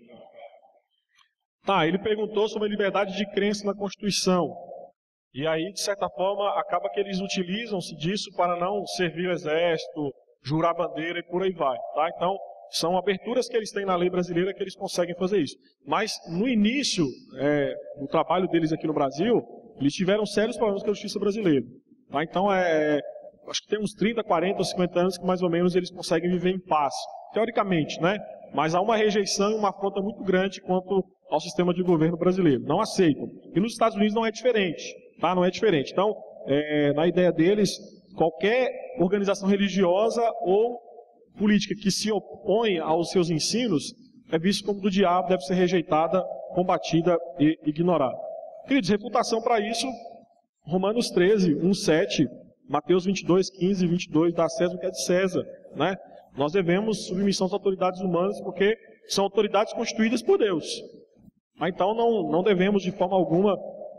Tá, ele perguntou sobre a liberdade de crença na Constituição. E aí, de certa forma, acaba que eles utilizam-se disso para não servir o exército, jurar bandeira e por aí vai. Tá? Então, são aberturas que eles têm na lei brasileira que eles conseguem fazer isso. Mas, no início do trabalho deles aqui no Brasil, eles tiveram sérios problemas com a justiça brasileira. Tá? Então, acho que tem uns 30, 40 ou 50 anos que mais ou menos eles conseguem viver em paz. Teoricamente, né? Mas há uma rejeição e uma afronta muito grande quanto ao sistema de governo brasileiro. Não aceitam. E nos Estados Unidos não é diferente. Tá? Não é diferente. Então, na ideia deles, qualquer organização religiosa ou política que se opõe aos seus ensinos é visto como do diabo, deve ser rejeitada, combatida e ignorada. Queridos, refutação para isso, Romanos 13, 1, 7, Mateus 22, 15 e 22, dá a César o que é de César. Né? Nós devemos submissão às autoridades humanas porque são autoridades constituídas por Deus. Então não devemos de forma alguma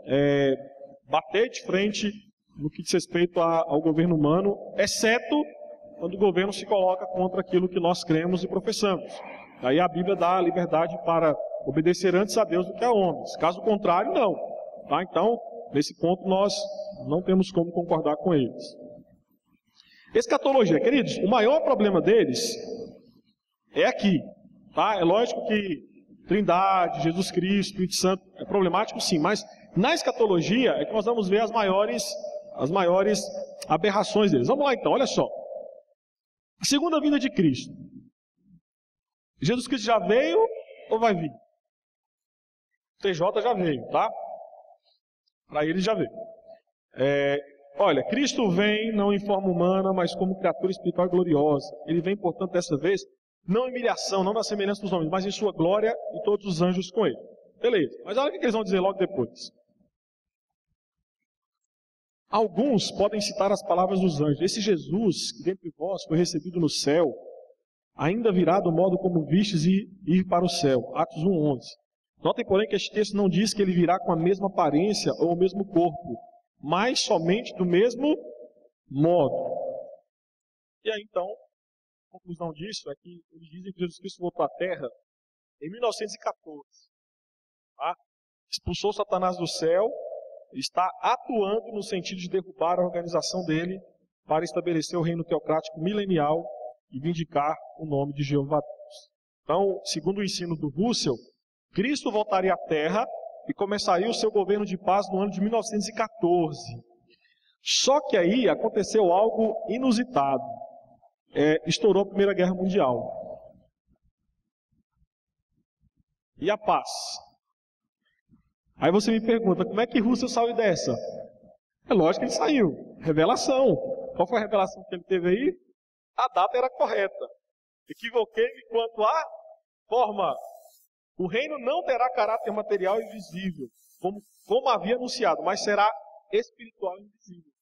bater de frente no que diz respeito ao governo humano, exceto quando o governo se coloca contra aquilo que nós cremos e professamos. Aí a Bíblia dá a liberdade para obedecer antes a Deus do que a homens. Caso contrário, não. Tá? Então, nesse ponto, nós não temos como concordar com eles. Escatologia, queridos, o maior problema deles é aqui. Tá? É lógico que Trindade, Jesus Cristo, Espírito Santo, é problemático sim, mas na escatologia é que nós vamos ver as maiores aberrações deles. Vamos lá então, olha só. A segunda vinda de Cristo. Jesus Cristo já veio ou vai vir? O TJ já veio, tá? Para ele já veio. Olha, Cristo vem não em forma humana, mas como criatura espiritual e gloriosa. Ele vem, portanto, dessa vez, não em humilhação, não na semelhança dos homens, mas em sua glória e todos os anjos com ele. Beleza, mas olha o que eles vão dizer logo depois. Alguns podem citar as palavras dos anjos. Esse Jesus, que dentre vós foi recebido no céu, ainda virá do modo como vistes e ir para o céu. Atos 1:11. Notem, porém, que este texto não diz que ele virá com a mesma aparência ou o mesmo corpo, mas somente do mesmo modo. E aí, então, a conclusão disso é que eles dizem que Jesus Cristo voltou à Terra em 1914. Tá? Expulsou Satanás do céu, está atuando no sentido de derrubar a organização dele para estabelecer o reino teocrático milenial e vindicar o nome de Jeová Deus. Então, segundo o ensino do Russell, Cristo voltaria à Terra e começaria o seu governo de paz no ano de 1914. Só que aí aconteceu algo inusitado. Estourou a Primeira Guerra Mundial. E a paz? Aí você me pergunta, como é que Russell saiu dessa? É lógico que ele saiu. Revelação. Qual foi a revelação que ele teve aí? A data era correta. Equivoquei-me quanto à forma. O reino não terá caráter material e visível, como havia anunciado, mas será espiritual e invisível.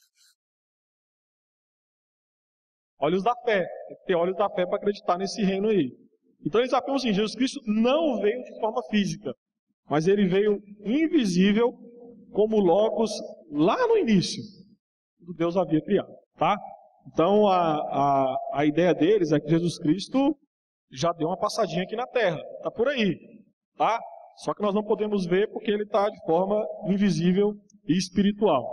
Olhos da fé. Tem que ter olhos da fé para acreditar nesse reino aí. Então eles afirmam assim, Jesus Cristo não veio de forma física, mas ele veio invisível como Logos lá no início, quando Deus havia criado. Tá? Então a ideia deles é que Jesus Cristo já deu uma passadinha aqui na Terra. Está por aí. Tá? Só que nós não podemos ver porque ele está de forma invisível e espiritual.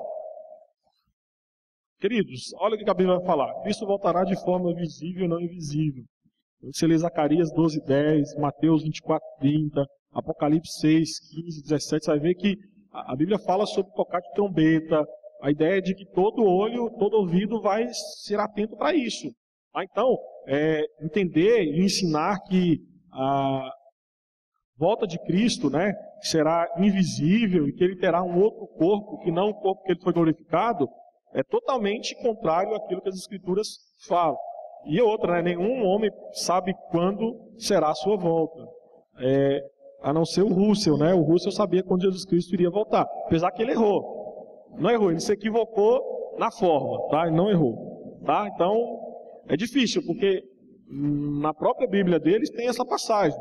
Queridos, olha o que a Bíblia vai falar. Cristo voltará de forma visível e não invisível. Você lê Zacarias 12:10, Mateus 24:30, Apocalipse 6:15, 17, você vai ver que a Bíblia fala sobre tocar de trombeta, a ideia é de que todo olho, todo ouvido vai ser atento para isso. Tá? Então, entender e ensinar que a volta de Cristo, né, será invisível e que ele terá um outro corpo, que não o corpo que ele foi glorificado, é totalmente contrário àquilo que as Escrituras falam. E outra, né, nenhum homem sabe quando será a sua volta. A não ser o Russell, né? O Russell sabia quando Jesus Cristo iria voltar. Apesar que ele errou. Não errou, ele se equivocou na forma, tá? Ele não errou. Tá? Então, é difícil, porque na própria Bíblia deles tem essa passagem.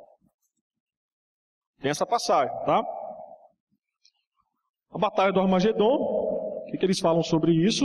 Tem essa passagem, tá? A Batalha do Armagedon, o que eles falam sobre isso?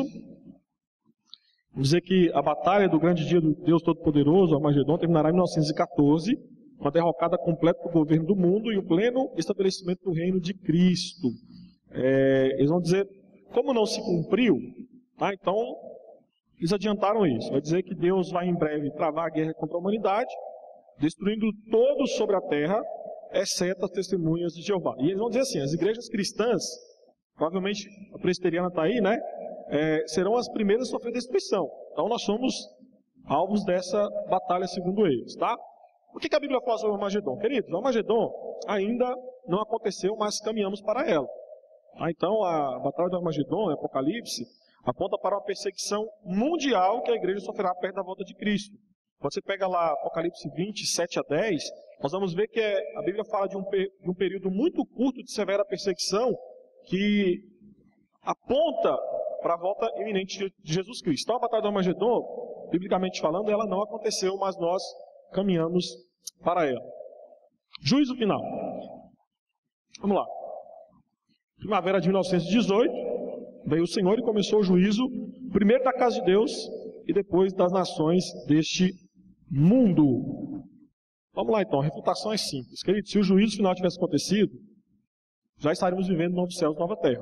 Vamos dizer que a batalha do grande dia do Deus Todo-Poderoso, Armagedon, terminará em 1914, com a derrocada completa do governo do mundo e o pleno estabelecimento do reino de Cristo. Eles vão dizer, como não se cumpriu, tá? Então, eles adiantaram isso. Vai dizer que Deus vai em breve travar a guerra contra a humanidade, destruindo todos sobre a terra, exceto as testemunhas de Jeová. E eles vão dizer assim, as igrejas cristãs, provavelmente a presbiteriana está aí, né? Serão as primeiras a sofrer destruição. Então nós somos alvos dessa batalha segundo eles, tá? O que a Bíblia fala sobre o Armagedon? Queridos, o Armagedon ainda não aconteceu, mas caminhamos para ela. Tá? Então a batalha do Armagedon, Apocalipse, aponta para uma perseguição mundial que a igreja sofrerá perto da volta de Cristo. Quando você pega lá Apocalipse 20, 7 a 10, nós vamos ver que a Bíblia fala de um período muito curto de severa perseguição que aponta para a volta iminente de Jesus Cristo. Então a batalha do Armagedon, biblicamente falando, ela não aconteceu, mas nós caminhamos para ela. Juízo final. Vamos lá. Primavera de 1918, veio o Senhor e começou o juízo, primeiro da casa de Deus e depois das nações deste mundo. Vamos lá então, a refutação é simples. Querido, se o juízo final tivesse acontecido, já estaríamos vivendo novo céu e nova terra.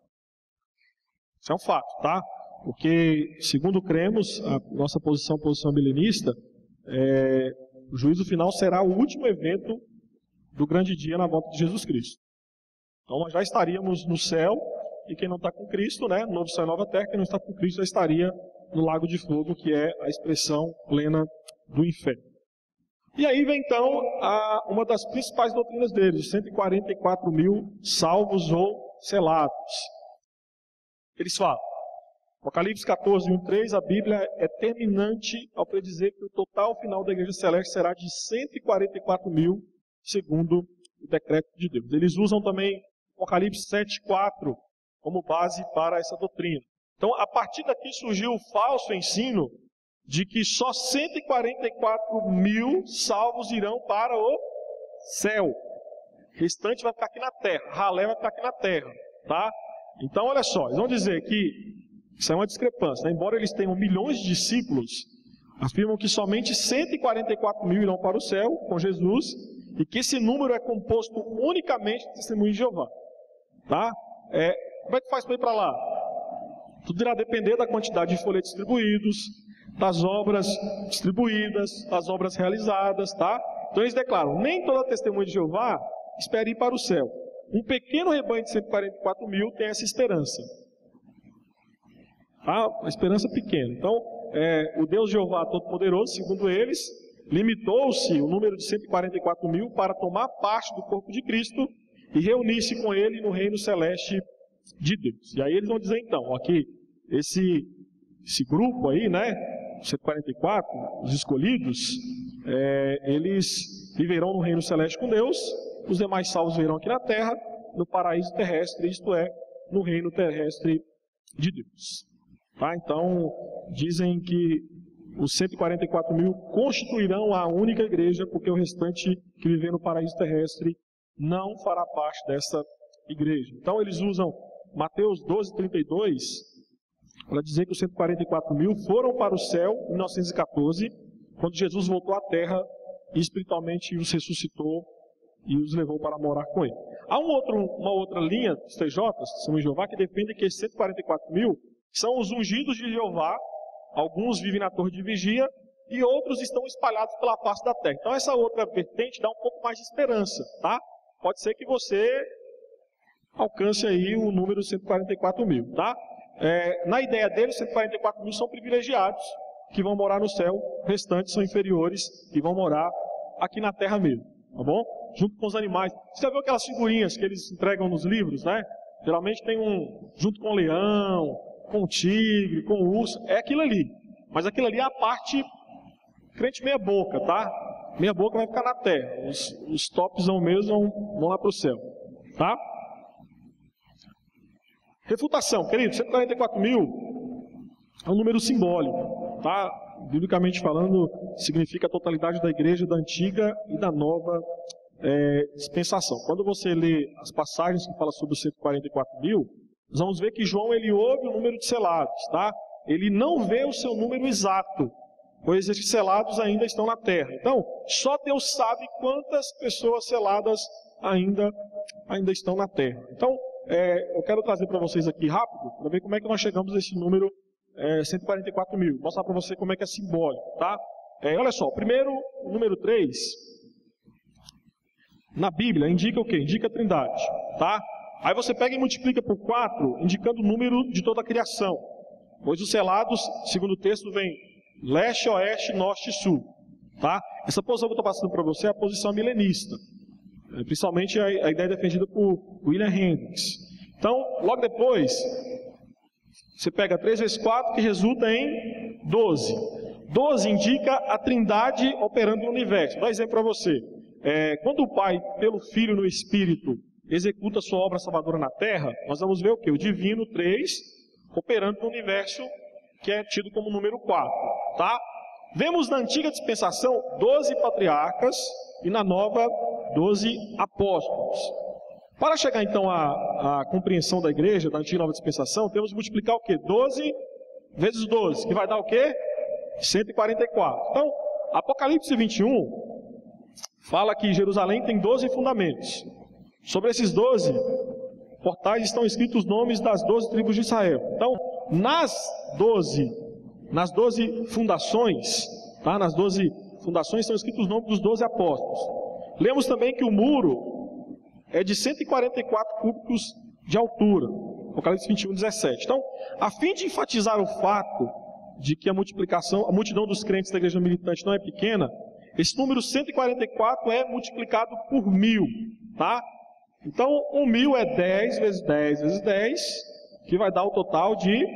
Isso é um fato, tá? Porque, segundo cremos, a nossa posição milenista, o juízo final será o último evento do grande dia na volta de Jesus Cristo. Então nós já estaríamos no céu, e quem não está com Cristo, né, novo céu e nova terra, quem não está com Cristo já estaria no lago de fogo, que é a expressão plena do inferno. E aí vem então uma das principais doutrinas deles, os 144 mil salvos ou selados. Eles falam, Apocalipse 14, 1, 3, a Bíblia é terminante ao predizer que o total final da igreja celeste será de 144 mil, segundo o decreto de Deus. Eles usam também Apocalipse 7, 4 como base para essa doutrina. Então, a partir daqui surgiu o falso ensino de que só 144 mil salvos irão para o céu. O restante vai ficar aqui na terra, ralé vai ficar aqui na terra, tá? Então, olha só, eles vão dizer que isso é uma discrepância, né? Embora eles tenham milhões de discípulos, afirmam que somente 144 mil irão para o céu com Jesus e que esse número é composto unicamente de testemunhos de Jeová. Tá? Como é que faz para ir para lá? Tudo irá depender da quantidade de folhetos distribuídos, das obras distribuídas, das obras realizadas, tá? Então eles declaram, nem toda testemunha de Jeová espera ir para o céu. Um pequeno rebanho de 144 mil tem essa esperança. Tá? Uma esperança pequena. Então, o Deus Jeová Todo-Poderoso, segundo eles, limitou-se o número de 144 mil para tomar parte do corpo de Cristo e reunir-se com ele no reino celeste de Deus. E aí eles vão dizer então, aqui, esse grupo aí, né, 144, os escolhidos, eles viverão no reino celeste com Deus, os demais salvos virão aqui na terra, no paraíso terrestre, isto é, no reino terrestre de Deus. Tá? Então, dizem que os 144 mil constituirão a única igreja, porque o restante que viver no paraíso terrestre não fará parte dessa igreja. Então, eles usam Mateus 12, 32, para dizer que os 144 mil foram para o céu em 1914, quando Jesus voltou à terra e espiritualmente os ressuscitou e os levou para morar com ele. Há uma outra linha dos TJs, Testemunhos de Jeová, que defende que esses 144 mil são os ungidos de Jeová. Alguns vivem na torre de vigia e outros estão espalhados pela face da terra. Então essa outra vertente dá um pouco mais de esperança, tá? Pode ser que você alcance aí o número 144 mil, tá? Na ideia deles, 144 mil são privilegiados, que vão morar no céu, os restantes são inferiores, e vão morar aqui na terra mesmo, tá bom? Junto com os animais. Você já viu aquelas figurinhas que eles entregam nos livros, né? Geralmente tem junto com o leão, com o tigre, com o urso, é aquilo ali. Mas aquilo ali é a parte crente meia boca, tá? Meia boca vai ficar na terra. Os topzão mesmo vão lá para o céu, tá? Refutação, querido, 144 mil é um número simbólico, tá? Biblicamente falando, significa a totalidade da igreja da antiga e da nova dispensação. Quando você lê as passagens que falam sobre os 144 mil, nós vamos ver que João ele ouve o número de selados, tá? Ele não vê o seu número exato, pois esses selados ainda estão na terra. Então, só Deus sabe quantas pessoas seladas ainda estão na terra. Então, eu quero trazer para vocês aqui rápido, para ver como é que nós chegamos a esse número 144 mil. Vou mostrar para você como é que é simbólico, tá? Olha só, primeiro, o número 3, na Bíblia, indica o quê? Indica a Trindade, tá? Aí você pega e multiplica por 4, indicando o número de toda a criação. Pois os selados, segundo o texto, vem leste, oeste, norte e sul, tá? Essa posição que eu estou passando para você é a posição milenista. Principalmente a ideia defendida por William Hendricks. Então, logo depois, você pega 3 vezes 4, que resulta em 12. 12 indica a Trindade operando no universo. Vou dar um exemplo para você. Quando o Pai, pelo Filho no Espírito, executa sua obra salvadora na Terra, nós vamos ver o quê? O Divino 3 operando no universo, que é tido como número 4, tá? Vemos na antiga dispensação 12 patriarcas e na nova 12 apóstolos. Para chegar então à compreensão da igreja, da antiga e nova dispensação, temos que multiplicar o quê? 12 vezes 12, que vai dar o quê? 144. Então, Apocalipse 21 fala que Jerusalém tem 12 fundamentos. Sobre esses 12 portais estão escritos os nomes das 12 tribos de Israel. Então, nas 12 fundações, tá? Nas 12 fundações estão escritos os nomes dos 12 apóstolos. Lemos também que o muro é de 144 cúbicos de altura. Apocalipse 21, 17. Então, a fim de enfatizar o fato de que a multidão dos crentes da igreja militante não é pequena, esse número 144 é multiplicado por 1000, tá? Então, 1000 é 10 vezes 10 vezes 10, que vai dar o total de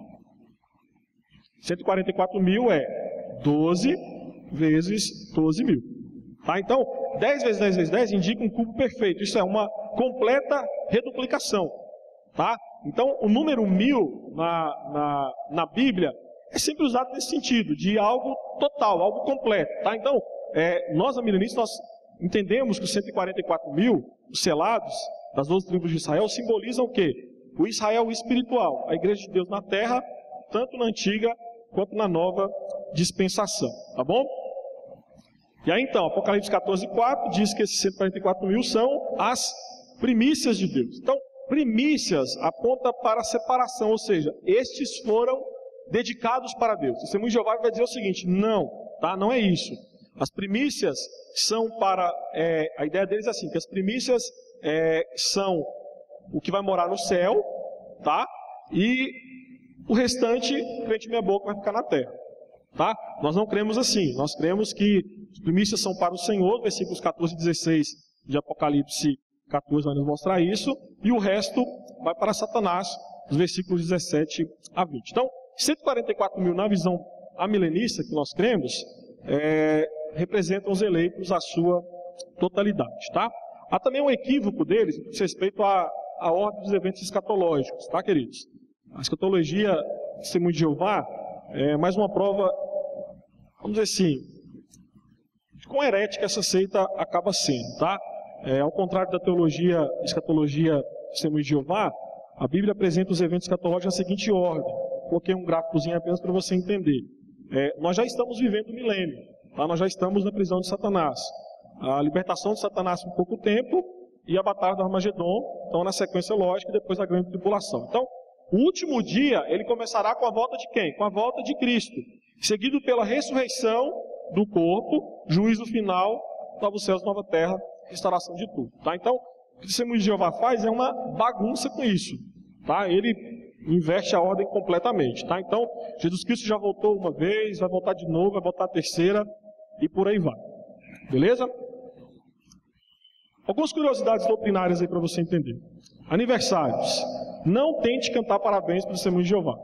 144 mil é 12 vezes 12 mil. Tá? Então, 10 vezes 10 vezes 10 indica um cubo perfeito. Isso é uma completa reduplicação. Tá? Então, o número 1000 na Bíblia é sempre usado nesse sentido, de algo total, algo completo. Tá? Então, nós, amilenistas, nós entendemos que os 144 mil, os selados das 12 tribos de Israel, simbolizam o quê? O Israel espiritual, a igreja de Deus na terra, tanto na antiga quanto na nova dispensação. Tá bom? E aí então, Apocalipse 14:4 diz que esses 144 mil são as primícias de Deus. Então, primícias aponta para a separação, ou seja, estes foram dedicados para Deus. O Testemunho de Jeová vai dizer o seguinte: não, tá? Não é isso. As primícias são para, a ideia deles é assim, que as primícias são o que vai morar no céu, tá? E o restante, crente meia boca, vai ficar na terra, tá? Nós não cremos assim, nós cremos que as primícias são para o Senhor, versículos 14 e 16 de Apocalipse 14 vai nos mostrar isso, e o resto vai para Satanás, os versículos 17 a 20. Então, 144 mil na visão amilenista que nós cremos, representam os eleitos à sua totalidade, tá? Há também um equívoco deles, com respeito à ordem dos eventos escatológicos, tá, queridos? A escatologia do Testemunho de Jeová é mais uma prova, vamos dizer assim, de quão herética essa seita acaba sendo, tá? Ao contrário da teologia, escatologia do Testemunho de Jeová, a Bíblia apresenta os eventos escatológicos na seguinte ordem. Coloquei um gráficozinho apenas para você entender. Nós já estamos vivendo o milênio, tá? Nós já estamos na prisão de Satanás. A libertação de Satanás por pouco tempo e a batalha do Armagedon estão na sequência lógica e depois a grande tribulação. Então, o último dia, ele começará com a volta de quem? Com a volta de Cristo, seguido pela ressurreição do corpo, juízo final, novos céus, nova terra, restauração de tudo. Tá? Então, O que o Testemunho de Jeová faz é uma bagunça com isso, tá? Ele inverte a ordem completamente, tá? Então, Jesus Cristo já voltou uma vez, vai voltar de novo, vai voltar a terceira e por aí vai. Beleza? Algumas curiosidades doutrinárias aí para você entender. Aniversários. Não tente cantar parabéns para o Testemunho de Jeová.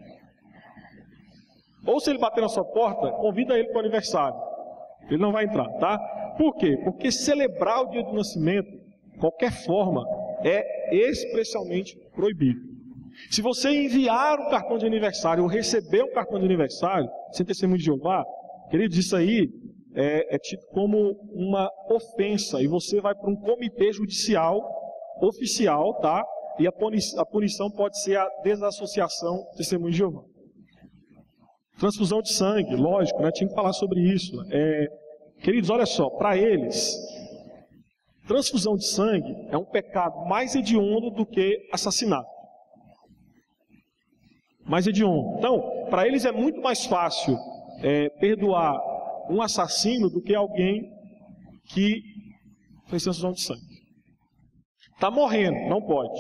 Ou se ele bater na sua porta, convida ele para o aniversário. Ele não vai entrar, tá? Por quê? Porque celebrar o dia do nascimento, de qualquer forma, é especialmente proibido. Se você enviar um cartão de aniversário ou receber um cartão de aniversário sem Testemunho de Jeová, querido, isso aí é tido como uma ofensa e você vai para um comitê judicial oficial, tá? E a punição pode ser a desassociação do Testemunho de Jeová. Transfusão de sangue, lógico, né? Tinha que falar sobre isso. Queridos, olha só, para eles, transfusão de sangue é um pecado mais hediondo do que assassinato. Mais hediondo. Então, para eles é muito mais fácil perdoar um assassino do que alguém que fez transfusão de sangue. Está morrendo, não pode.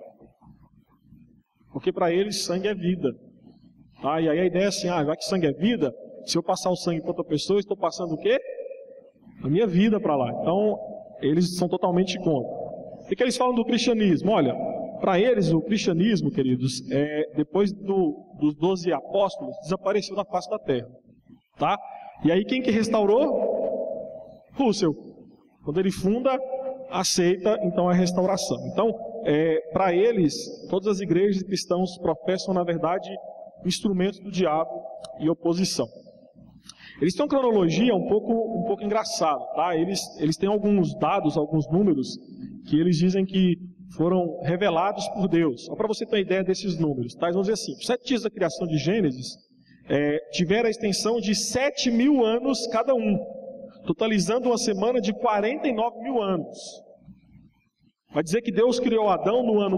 Porque para eles sangue é vida. Ah, e aí a ideia é assim, já que sangue é vida, se eu passar o sangue para outra pessoa, estou passando o quê? A minha vida para lá. Então, eles são totalmente contra. O que eles falam do cristianismo? Olha, para eles o cristianismo, queridos, depois dos 12 apóstolos, desapareceu da face da terra. Tá? E aí quem que restaurou? Russell. Quando ele funda, aceita então a restauração. Então, para eles, todas as igrejas e cristãos professam, na verdade, instrumentos do diabo e oposição. Eles têm uma cronologia um pouco engraçada, tá? Eles têm alguns dados, alguns números, que eles dizem que foram revelados por Deus. Só para você ter uma ideia desses números, tá? Eles vão dizer assim, os 7 dias da criação de Gênesis tiveram a extensão de 7.000 anos cada um, totalizando uma semana de 49.000 anos. Vai dizer que Deus criou Adão no ano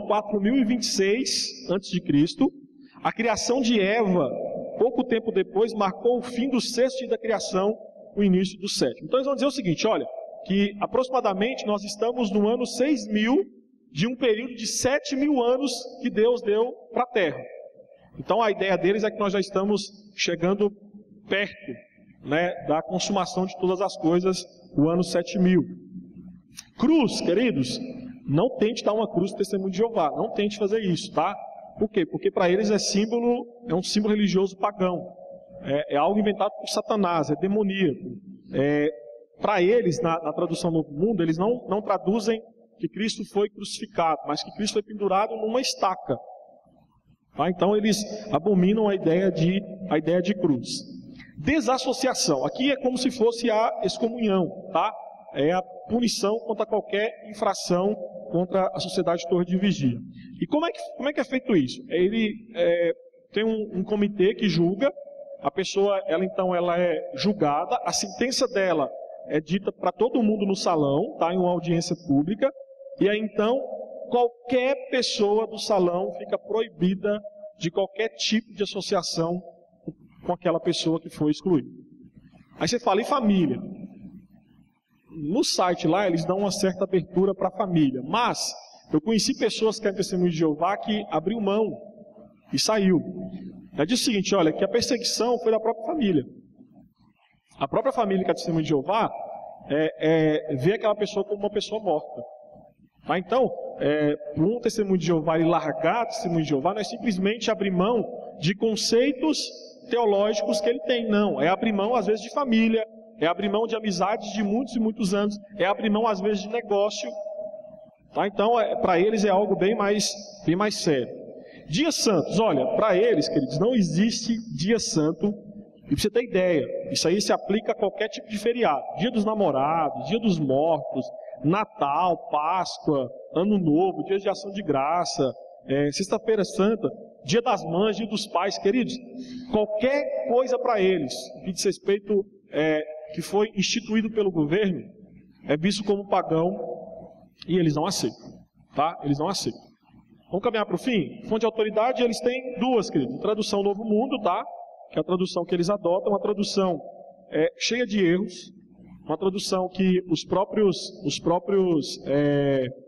4026 a.C., a criação de Eva, pouco tempo depois, marcou o fim do 6º dia da criação, o início do 7º. Então eles vão dizer o seguinte, olha, que aproximadamente nós estamos no ano 6.000 de um período de 7.000 anos que Deus deu para a Terra. Então a ideia deles é que nós já estamos chegando perto, né, da consumação de todas as coisas, o ano 7.000. Cruz, queridos, não tente dar uma cruz do Testemunho de Jeová, não tente fazer isso, tá? Por quê? Porque para eles é um símbolo religioso pagão. É algo inventado por Satanás, é demoníaco. Para eles, na tradução Novo Mundo, eles não traduzem que Cristo foi crucificado, mas que Cristo foi pendurado numa estaca. Tá? Então eles abominam a ideia de cruz. Desassociação. Aqui é como se fosse a excomunhão, tá? É a punição contra qualquer infração contra a sociedade de Torre de Vigia. E como é que é feito isso? Ele tem um comitê que julga, a pessoa, ela é julgada, a sentença dela é dita para todo mundo no salão, tá, em uma audiência pública, e aí então qualquer pessoa do salão fica proibida de qualquer tipo de associação com aquela pessoa que foi excluída. Aí você fala, e família? No site lá, eles dão uma certa abertura para a família, mas eu conheci pessoas que eram Testemunho de Jeová que abriu mão e saiu. Ela disse o seguinte, olha, que a perseguição foi da própria família. A própria família que é Testemunho de Jeová vê aquela pessoa como uma pessoa morta. Tá? Então, para um Testemunho de Jeová e largar o Testemunho de Jeová, não é simplesmente abrir mão de conceitos teológicos que ele tem, não. É abrir mão, às vezes, de família, é abrir mão de amizades de muitos e muitos anos, é abrir mão, às vezes, de negócio. Tá? Então, para eles é algo bem mais sério. Dias santos, olha, para eles, queridos, não existe dia santo. E para você ter ideia, isso aí se aplica a qualquer tipo de feriado. Dia dos namorados, dia dos mortos, Natal, Páscoa, Ano Novo, dias de ação de graça, Sexta-feira Santa, dia das mães, dia dos pais, queridos. Qualquer coisa para eles que diz respeito, que foi instituído pelo governo, é visto como pagão e eles não aceitam. Tá? Eles não aceitam. Vamos caminhar para o fim? Fonte de autoridade, eles têm duas, queridos. Tradução Novo Mundo, tá? Que é a tradução que eles adotam, uma tradução cheia de erros, uma tradução que os próprios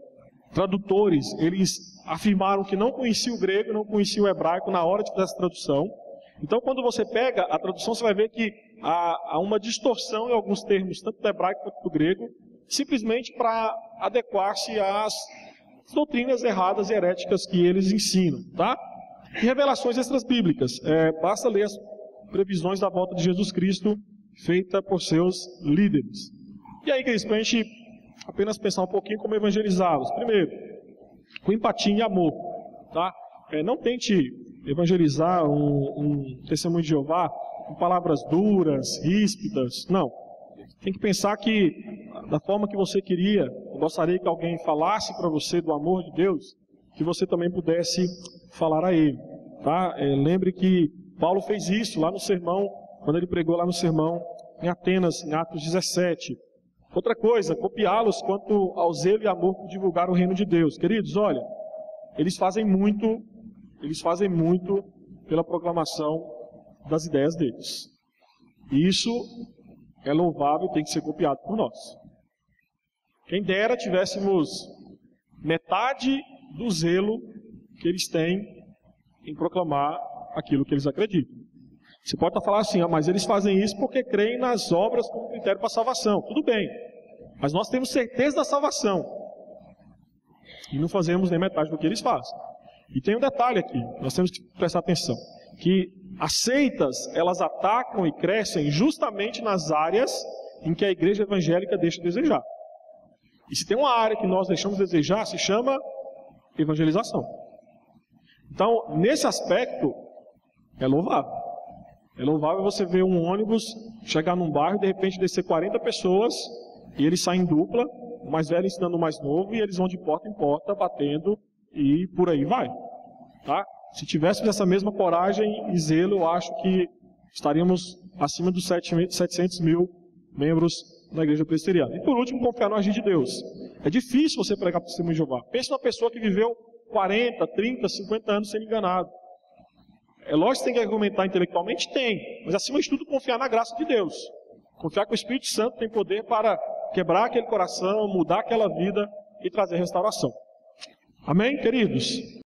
tradutores, eles afirmaram que não conheciam o grego, não conheciam o hebraico na hora de fazer essa tradução. Então, quando você pega a tradução, você vai ver que há uma distorção em alguns termos, tanto do hebraico quanto do grego, simplesmente para adequar-se às doutrinas erradas e heréticas que eles ensinam, tá? E revelações extrabíblicas. Basta ler as previsões da volta de Jesus Cristo feita por seus líderes. E aí, queridos, para a gente apenas pensar um pouquinho como evangelizá-los. Primeiro, com empatia e amor, tá? Não tente evangelizar um testemunho de Jeová com palavras duras, ríspidas. Não. Tem que pensar que, da forma que você gostaria que alguém falasse para você do amor de Deus, que você também pudesse falar a ele, tá? Lembre que Paulo fez isso lá no sermão, quando ele pregou lá no sermão em Atenas, em Atos 17. Outra coisa, copiá-los quanto ao zelo e amor por divulgar o reino de Deus. Queridos, olha, eles fazem muito pela proclamação das ideias deles. E isso é louvável e tem que ser copiado por nós. Quem dera tivéssemos metade do zelo que eles têm em proclamar aquilo que eles acreditam. Você pode estar falando assim, mas eles fazem isso porque creem nas obras como critério para salvação. Tudo bem, mas nós temos certeza da salvação. E não fazemos nem metade do que eles fazem. E tem um detalhe aqui, nós temos que prestar atenção. Que as seitas, elas atacam e crescem justamente nas áreas em que a igreja evangélica deixa de desejar. E se tem uma área que nós deixamos de desejar, se chama evangelização. Então, nesse aspecto, é louvável. É louvável você ver um ônibus chegar num bairro e de repente descer 40 pessoas e eles saem em dupla, o mais velho ensinando o mais novo e eles vão de porta em porta batendo e por aí vai. Tá? Se tivéssemos essa mesma coragem e zelo, eu acho que estaríamos acima dos 700 mil membros da igreja presbiteriana. E por último, confiar no agir de Deus. É difícil você pregar para o testemunho de Jeová. Pense numa pessoa que viveu 40, 30, 50 anos sendo enganado. É lógico que tem que argumentar intelectualmente? Tem. Mas acima de tudo, confiar na graça de Deus. Confiar que o Espírito Santo tem poder para quebrar aquele coração, mudar aquela vida e trazer restauração. Amém, queridos?